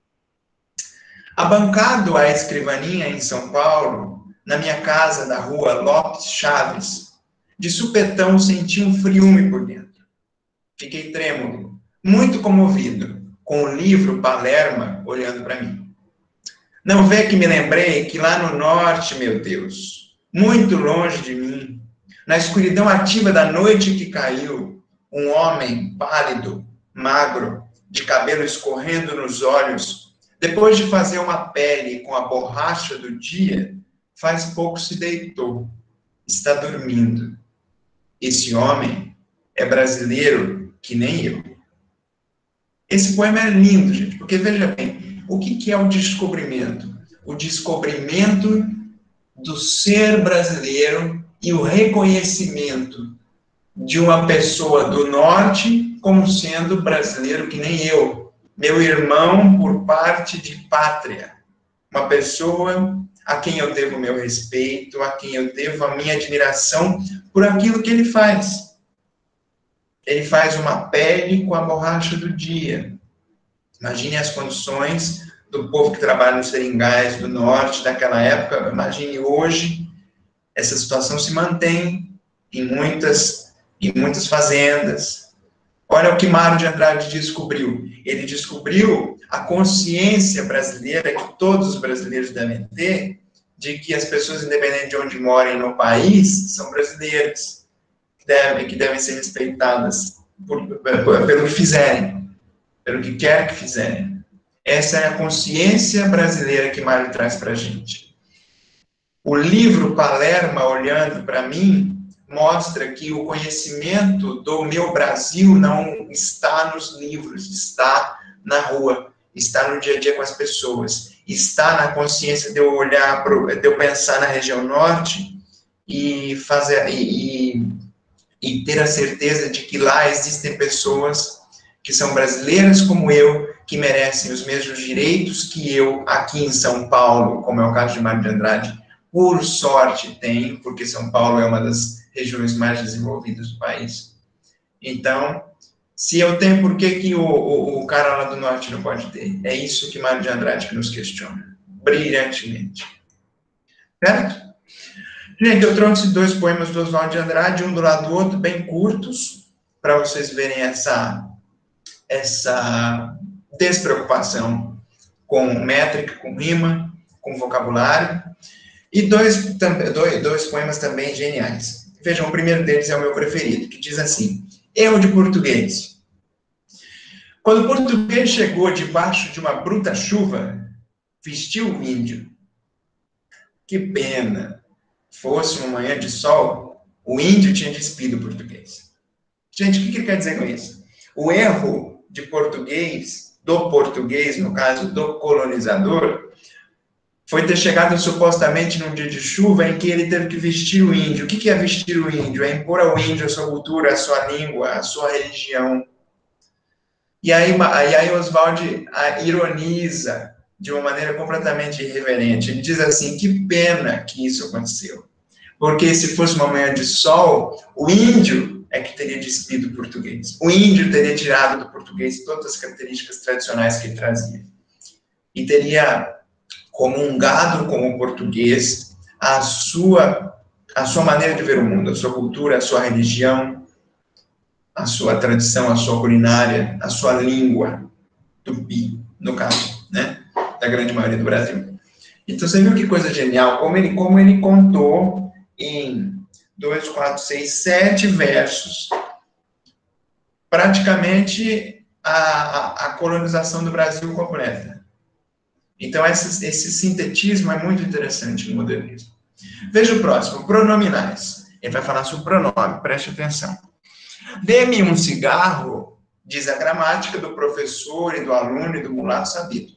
Abancado à escrivaninha em São Paulo, na minha casa da rua Lopes Chaves, de supetão senti um friume por dentro. Fiquei trêmulo, muito comovido, com o livro Palerma olhando para mim. Não vê que me lembrei que lá no norte, meu Deus, muito longe de mim, na escuridão ativa da noite que caiu, um homem pálido, magro, de cabelo escorrendo nos olhos, depois de fazer uma pele com a borracha do dia, faz pouco se deitou, está dormindo. Esse homem é brasileiro que nem eu. Esse poema é lindo, gente, porque veja bem, o que é o descobrimento? O descobrimento do ser brasileiro e o reconhecimento de uma pessoa do norte como sendo brasileiro que nem eu, meu irmão por parte de pátria, uma pessoa a quem eu devo meu respeito, a quem eu devo a minha admiração por aquilo que ele faz. Ele faz uma pele com a borracha do dia. Imagine as condições do povo que trabalha nos seringais do norte daquela época. Imagine hoje, essa situação se mantém em muitas em muitas fazendas. Olha o que Mário de Andrade descobriu. Ele descobriu a consciência brasileira, que todos os brasileiros devem ter, de que as pessoas, independente de onde morem no país, são brasileiras, que devem, que devem ser respeitadas por, por, pelo que fizerem, pelo que quer que fizerem. Essa é a consciência brasileira que Mário traz para a gente. O livro Palerma, olhando para mim, mostra que o conhecimento do meu Brasil não está nos livros, está na rua, está no dia a dia com as pessoas, está na consciência de eu olhar, pro, de eu pensar na região norte e, fazer, e, e, e ter a certeza de que lá existem pessoas que são brasileiras como eu, que merecem os mesmos direitos que eu aqui em São Paulo, como é o caso de Mário de Andrade, por sorte tem, porque São Paulo é uma das regiões mais desenvolvidas do país. Então, se eu tenho, por que, que o, o, o cara lá do norte não pode ter? É isso que Mário de Andrade nos questiona, brilhantemente. Certo? Gente, eu trouxe dois poemas do Oswald de Andrade, um do lado do outro, bem curtos, para vocês verem essa, essa despreocupação com métrica, com rima, com vocabulário, e dois, dois, dois poemas também geniais. Vejam, o primeiro deles é o meu preferido, que diz assim: Erro de português. Quando o português chegou debaixo de uma bruta chuva, vestiu o índio. Que pena, fosse uma manhã de sol, o índio tinha despido o português. Gente, o que ele quer dizer com isso? O erro de português, do português, no caso do colonizador, foi ter chegado supostamente num dia de chuva em que ele teve que vestir o índio. O que é vestir o índio? É impor ao índio a sua cultura, a sua língua, a sua religião. E aí, aí Oswald ironiza de uma maneira completamente irreverente. Ele diz assim, que pena que isso aconteceu. Porque se fosse uma manhã de sol, o índio é que teria despido o português. O índio teria tirado do português todas as características tradicionais que ele trazia. E teria comungado com o português a sua, a sua maneira de ver o mundo, a sua cultura, a sua religião, a sua tradição, a sua culinária, a sua língua, tupi, no caso, né, da grande maioria do Brasil. Então, você viu que coisa genial, como ele, como ele contou em dois, quatro, seis, sete versos, praticamente a, a, a colonização do Brasil completa. Então, esse, esse sintetismo é muito interessante no modernismo. Veja o próximo, pronominais. Ele vai falar sobre pronome, preste atenção. Dê-me um cigarro, diz a gramática do professor e do aluno e do mulato sabido.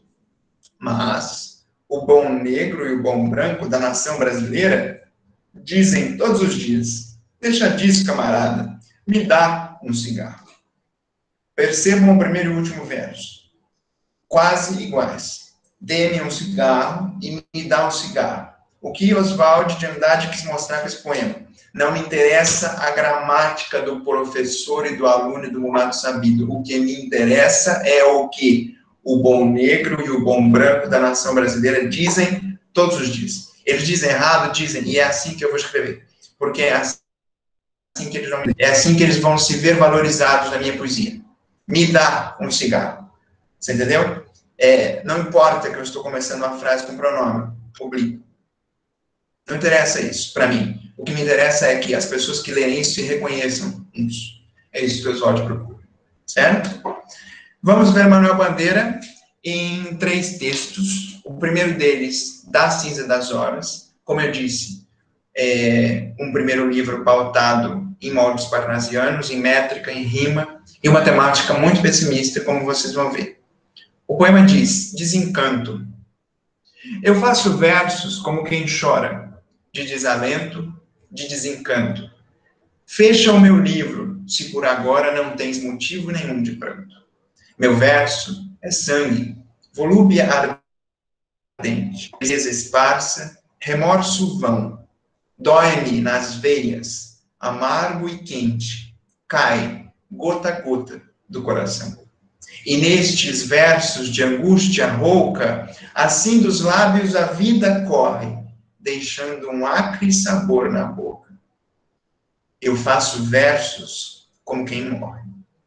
Mas o bom negro e o bom branco da nação brasileira dizem todos os dias, deixa disso, camarada, me dá um cigarro. Percebam o primeiro e o último verso. Quase iguais. Dê-me um cigarro e me dá um cigarro. O que Oswald de Andrade quis mostrar com esse poema? Não me interessa a gramática do professor e do aluno e do mulato sabido. O que me interessa é o que o bom negro e o bom branco da nação brasileira dizem todos os dias. Eles dizem errado, dizem, e é assim que eu vou escrever. Porque é assim que eles vão, é assim que eles vão se ver valorizados na minha poesia. Me dá um cigarro. Você entendeu? É, não importa que eu estou começando uma frase com pronome, publico. Não interessa isso para mim. O que me interessa é que as pessoas que leem isso se reconheçam isso. É isso que o Oswald procura. Certo? Vamos ver Manuel Bandeira em três textos. O primeiro deles, Da Cinza das Horas. Como eu disse, é um primeiro livro pautado em moldes parnasianos, em métrica, em rima, e uma temática muito pessimista, como vocês vão ver. O poema diz, desencanto. Eu faço versos como quem chora, de desalento, de desencanto. Fecha o meu livro, se por agora não tens motivo nenhum de pranto. Meu verso é sangue, volúpia ardente, tristeza esparsa, remorso vão. Dói-me nas veias, amargo e quente, cai, gota a gota, do coração. E nestes versos de angústia rouca, assim dos lábios a vida corre, deixando um acre sabor na boca. Eu faço versos como quem morre.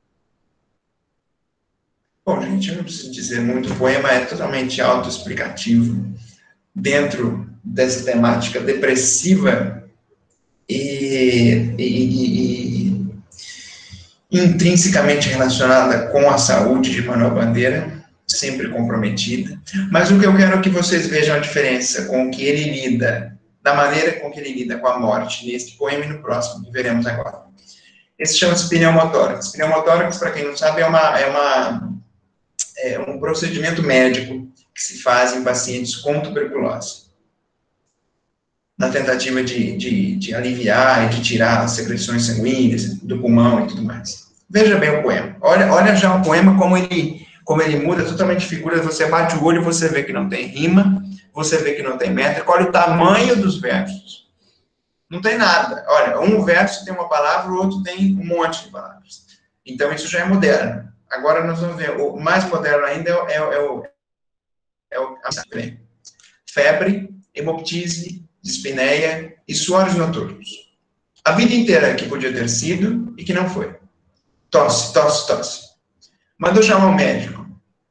Bom, gente, eu não preciso dizer muito, o poema é totalmente autoexplicativo, dentro dessa temática depressiva e, e, e intrinsecamente relacionada com a saúde de Manuel Bandeira, sempre comprometida. Mas o que eu quero é que vocês vejam a diferença com que ele lida, da maneira com que ele lida com a morte, neste poema e no próximo, que veremos agora. Esse chama-se pneumotórax. Pneumotórax, para quem não sabe, é, uma, é, uma, é um procedimento médico que se faz em pacientes com tuberculose, na tentativa de, de, de aliviar e de tirar as secreções sanguíneas do pulmão e tudo mais. Veja bem o poema. Olha, olha já o poema, como ele, como ele muda totalmente de figuras. Você bate o olho e você vê que não tem rima, você vê que não tem métrica. Olha o tamanho dos versos. Não tem nada. Olha, um verso tem uma palavra, o outro tem um monte de palavras. Então, isso já é moderno. Agora nós vamos ver. O mais moderno ainda é, é, é o... É o febre, hemoptise, dispneia e suores noturnos. A vida inteira que podia ter sido e que não foi. Tosse, tosse, tosse. Mandou chamar o médico.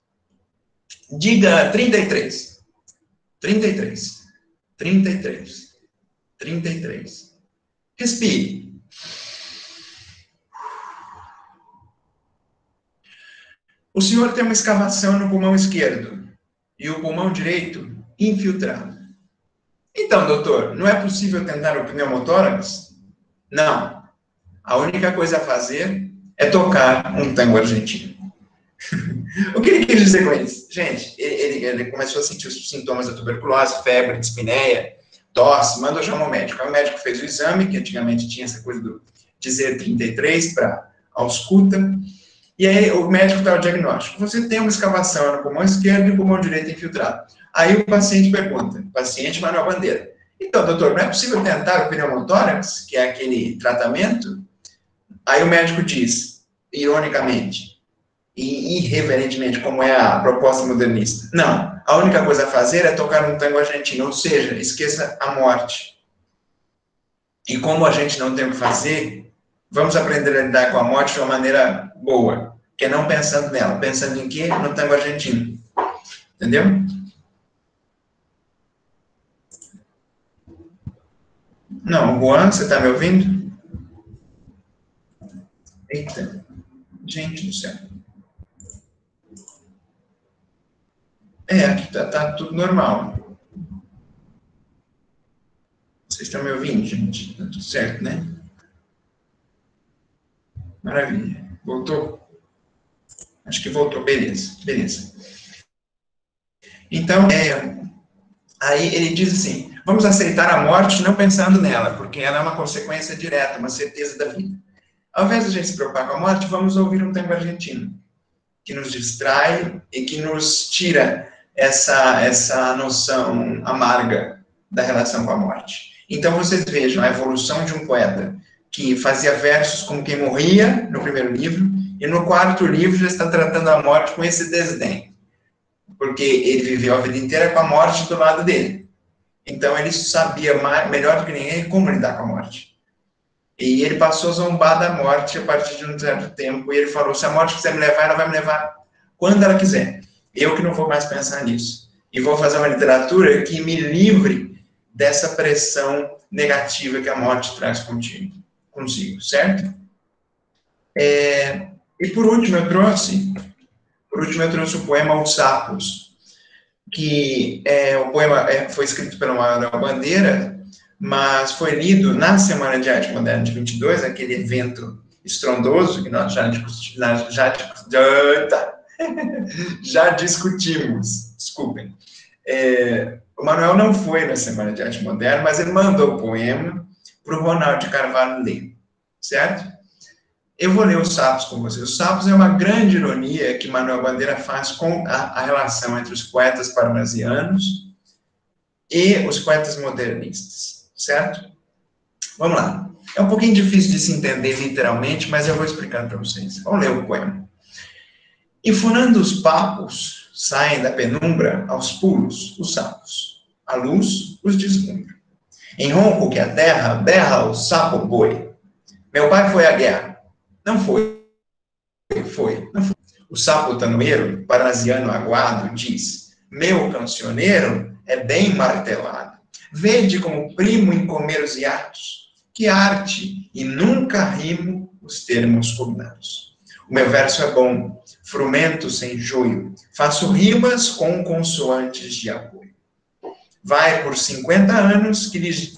Diga trinta e três. trinta e três. trinta e três. trinta e três. Respire. O senhor tem uma escavação no pulmão esquerdo e o pulmão direito infiltrado. Então, doutor, não é possível tentar o pneumotórax? Não. A única coisa a fazer é tocar um tango argentino. O que ele quis dizer com isso? Gente, ele, ele, ele começou a sentir os sintomas da tuberculose, febre, dispneia, tosse, mandou chamar o médico. Aí o médico fez o exame, que antigamente tinha essa coisa do dizer trinta e três para ausculta, e aí o médico dá o diagnóstico. Você tem uma escavação no pulmão esquerdo e no pulmão direito infiltrado. Aí o paciente pergunta, paciente Manuel Bandeira, então, doutor, não é possível tentar o pneumotórax, que é aquele tratamento? Aí o médico diz, ironicamente, e irreverentemente, como é a proposta modernista, não, a única coisa a fazer é tocar um tango argentino, ou seja, esqueça a morte. E como a gente não tem o que fazer, vamos aprender a lidar com a morte de uma maneira boa, que é não pensando nela, pensando em quê? No tango argentino. Entendeu? Não, Juan, você está me ouvindo? Eita, gente do céu. É, aqui tá, tá tudo normal. Vocês estão me ouvindo, gente? Tá tudo certo, né? Maravilha. Voltou? Acho que voltou. Beleza, beleza. Então, é, aí ele diz assim, vamos aceitar a morte não pensando nela, porque ela é uma consequência direta, uma certeza da vida. Ao invés de a gente se preocupar com a morte, vamos ouvir um tango argentino, que nos distrai e que nos tira essa, essa noção amarga da relação com a morte. Então, vocês vejam a evolução de um poeta que fazia versos como quem morria, no primeiro livro, e no quarto livro já está tratando a morte com esse desdém, porque ele viveu a vida inteira com a morte do lado dele. Então, ele sabia mais, melhor do que ninguém como lidar com a morte. E ele passou a zombar da morte a partir de um certo tempo, e ele falou, se a morte quiser me levar, ela vai me levar quando ela quiser. Eu que não vou mais pensar nisso. E vou fazer uma literatura que me livre dessa pressão negativa que a morte traz contigo, consigo, certo? É, e por último eu trouxe, por último eu trouxe o poema Os Sapos, que é, o poema é, foi escrito pela Manuel Bandeira, mas foi lido na Semana de Arte Moderna de vinte e dois, aquele evento estrondoso que nós já, já, já, já, já discutimos, desculpem. É, o Manuel não foi na Semana de Arte Moderna, mas ele mandou o poema para o Ronaldo de Carvalho ler, certo? Eu vou ler Os Sapos com vocês. Os Sapos é uma grande ironia que Manuel Bandeira faz com a, a relação entre os poetas parnasianos e os poetas modernistas, certo? Vamos lá. É um pouquinho difícil de se entender literalmente, mas eu vou explicar para vocês. Vamos ler o poema. Enfunando os papos, saem da penumbra aos pulos os sapos. A luz os deslumbra. Em ronco que a terra berra o sapo boi. Meu pai foi à guerra. Não foi. Foi. Não foi. O sapo tanoeiro, parnasiano aguado, diz, meu cancioneiro é bem martelado. Vede como primo em comer os hiatos. Que arte, e nunca rimo os termos cognatos. O meu verso é bom, frumento sem joio. Faço rimas com consoantes de apoio. Vai por cinquenta anos que lhes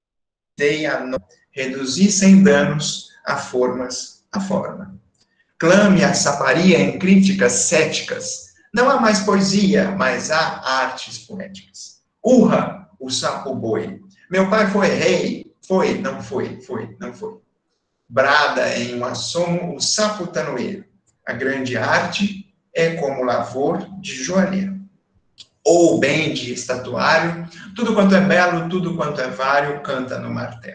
dei a no... Reduzi sem danos a formas a forma. Clame a saparia em críticas céticas. Não há mais poesia, mas há artes poéticas. Urra o sapo boi. Meu pai foi rei. Foi, não foi, foi, não foi. Brada em um assomo o sapo tanoeiro. A grande arte é como lavor de joalheiro. Ou bem de estatuário, tudo quanto é belo, tudo quanto é vário, canta no martelo.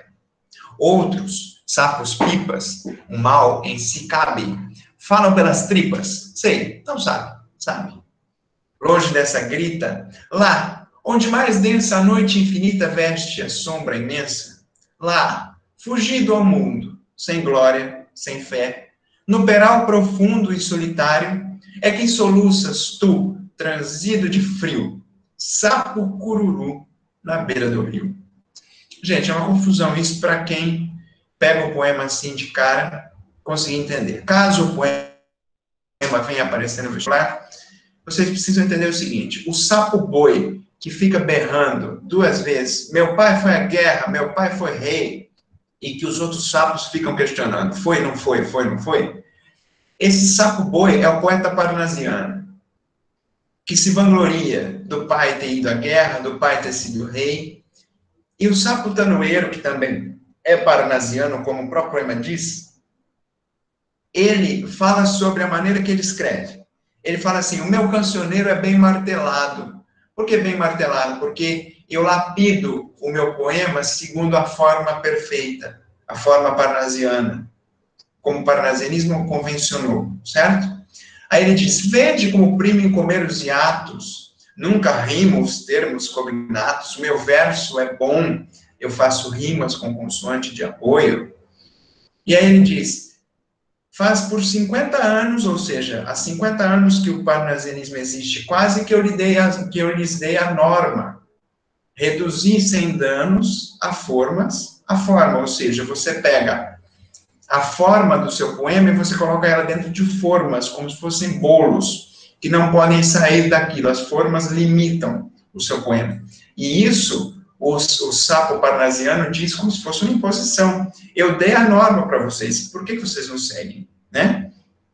Outros, sapos pipas, o mal em si cabe, falam pelas tripas, sei, não sabe, sabe. Longe dessa grita, lá, onde mais densa a noite infinita veste a sombra imensa, lá, fugido ao mundo, sem glória, sem fé, no peral profundo e solitário, é quem soluças tu, transido de frio, sapo cururu na beira do rio. Gente, é uma confusão isso para quem pega o poema assim de cara, conseguir entender. Caso o poema venha aparecer no vestibular, vocês precisam entender o seguinte, o sapo boi que fica berrando duas vezes, meu pai foi à guerra, meu pai foi rei, e que os outros sapos ficam questionando, foi, não foi, foi, não foi? Esse sapo boi é o poeta parnasiano, que se vangloria do pai ter ido à guerra, do pai ter sido rei, e o sapo tanoeiro, que também é parnasiano, como o próprio poema diz, ele fala sobre a maneira que ele escreve. Ele fala assim, o meu cancioneiro é bem martelado. Por que bem martelado? Porque eu lapido o meu poema segundo a forma perfeita, a forma parnasiana. como o parnasianismo convencionou, certo? Aí ele diz, vede como primo em comer os hiatos, nunca rimo os termos cognatos, o meu verso é bom, eu faço rimas com consoante de apoio. E aí ele diz, faz por cinquenta anos, ou seja, há cinquenta anos que o parnasianismo existe, quase que eu, lhe dei a, que eu lhes dei a norma. Reduzir sem danos a formas, a forma, ou seja, você pega a forma do seu poema e você coloca ela dentro de formas, como se fossem bolos, que não podem sair daquilo, as formas limitam o seu poema. E isso, o, o sapo parnasiano diz como se fosse uma imposição. Eu dei a norma para vocês, por que, que vocês não seguem, né?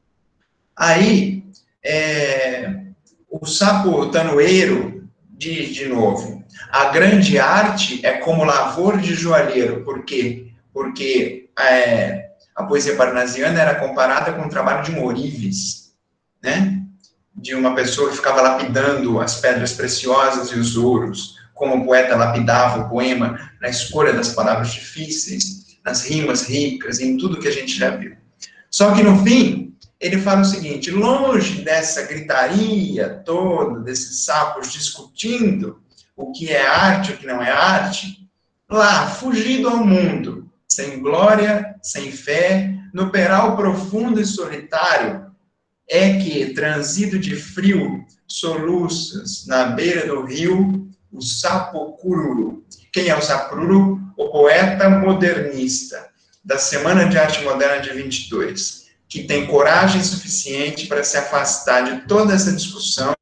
Aí, é, o sapo tanoeiro diz de novo, a grande arte é como lavor de joalheiro, por quê? Porque é, a poesia parnasiana era comparada com o trabalho de um ourives, né? De uma pessoa que ficava lapidando as pedras preciosas e os ouros, como o poeta lapidava o poema na escolha das palavras difíceis, nas rimas ricas, em tudo que a gente já viu. Só que no fim, ele fala o seguinte, longe dessa gritaria toda, desses sapos discutindo o que é arte e o que não é arte, lá, fugido ao mundo, sem glória, sem fé, no peral profundo e solitário, é que, transido de frio, soluças na beira do rio, o sapo cururu. Quem é o sapo cururu? O poeta modernista da Semana de Arte Moderna de vinte e dois, que tem coragem suficiente para se afastar de toda essa discussão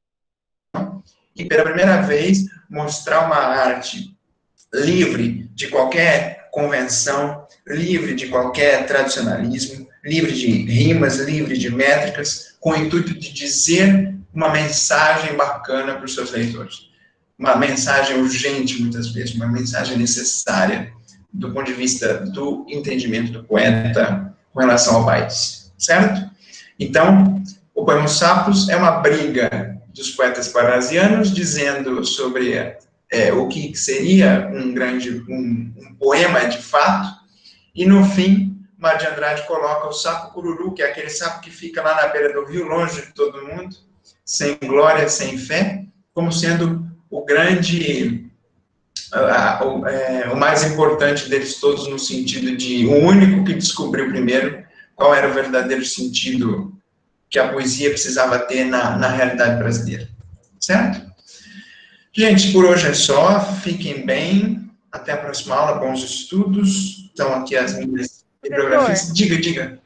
e, pela primeira vez, mostrar uma arte livre de qualquer convenção, livre de qualquer tradicionalismo, livre de rimas, livre de métricas, com o intuito de dizer uma mensagem bacana para os seus leitores. Uma mensagem urgente, muitas vezes, uma mensagem necessária, do ponto de vista do entendimento do poeta com relação ao país, certo? Então, o poema Sapos é uma briga dos poetas parnasianos, dizendo sobre é, o que seria um grande, um, um poema de fato, e no fim, Mário de Andrade coloca o sapo cururu, que é aquele sapo que fica lá na beira do rio, longe de todo mundo, sem glória, sem fé, como sendo o grande, uh, uh, uh, o mais importante deles todos, no sentido de o único que descobriu primeiro qual era o verdadeiro sentido que a poesia precisava ter na, na realidade brasileira. Certo? Gente, por hoje é só. Fiquem bem. Até a próxima aula. Bons estudos. Estão aqui as minhas bibliografias. Diga, diga.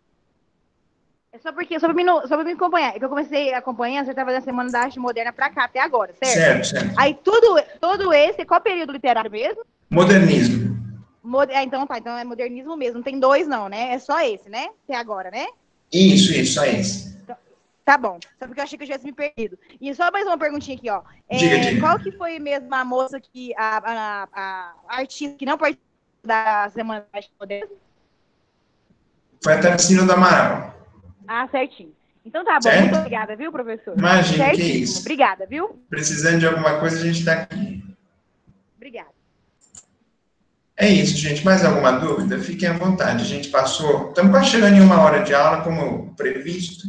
É só porque, só para mim, só para me acompanhar, é que eu comecei acompanhando, você estava da Semana da Arte Moderna para cá, até agora, certo? Certo, certo. Aí tudo, todo esse, qual período literário mesmo? Modernismo. Mod... Ah, então tá, então é modernismo mesmo, não tem dois não, né? É só esse, né? Até agora, né? Isso, isso, só esse. Então, tá bom, só porque eu achei que eu tivesse me perdido. E só mais uma perguntinha aqui, ó. É, diga, diga. Qual que foi mesmo a moça que, a, a, a artista que não participou da Semana da Arte Moderna? Foi a Tarsila do Amaral. Ah, certinho. Então tá bom, certo? Muito obrigada, viu, professor? Imagina, que isso. Obrigada, viu? Precisando de alguma coisa, a gente está aqui. Obrigada. É isso, gente. Mais alguma dúvida? Fiquem à vontade. A gente passou... Estamos quase chegando em uma hora de aula, como previsto.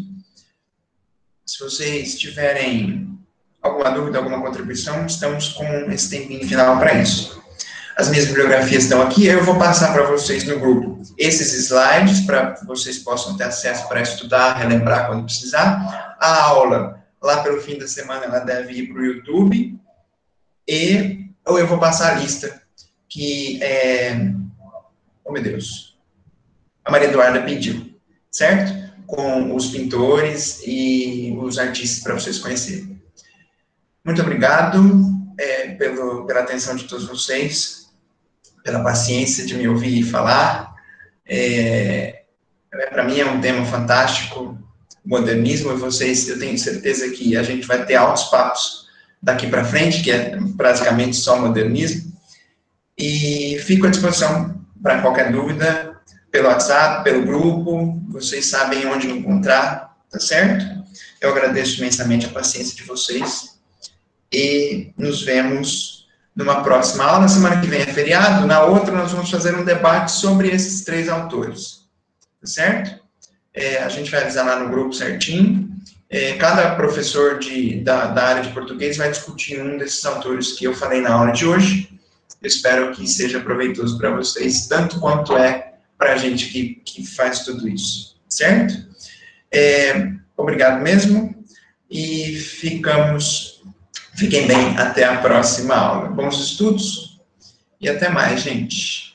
Se vocês tiverem alguma dúvida, alguma contribuição, estamos com esse tempinho final para isso. As minhas bibliografias estão aqui, eu vou passar para vocês no grupo esses slides, para que vocês possam ter acesso para estudar, relembrar quando precisar. A aula, lá pelo fim da semana, ela deve ir para o YouTube, e ou eu vou passar a lista, que é... Oh, meu Deus. A Maria Eduarda pediu, certo? Com os pintores e os artistas para vocês conhecerem. Muito obrigado é, pelo, pela atenção de todos vocês, pela paciência de me ouvir falar. É, para mim é um tema fantástico, modernismo, e vocês, eu tenho certeza que a gente vai ter altos papos daqui para frente, que é praticamente só modernismo, e fico à disposição para qualquer dúvida, pelo WhatsApp, pelo grupo, vocês sabem onde me encontrar, tá certo? Eu agradeço imensamente a paciência de vocês, e nos vemos numa próxima aula. Na semana que vem é feriado, na outra nós vamos fazer um debate sobre esses três autores, tá certo? É, a gente vai avisar lá no grupo certinho. É, cada professor de, da, da área de português vai discutir um desses autores que eu falei na aula de hoje. Eu espero que seja proveitoso para vocês, tanto quanto é para a gente que, que faz tudo isso, certo? É, obrigado mesmo, e ficamos, fiquem bem até a próxima aula. Bons estudos, e até mais, gente.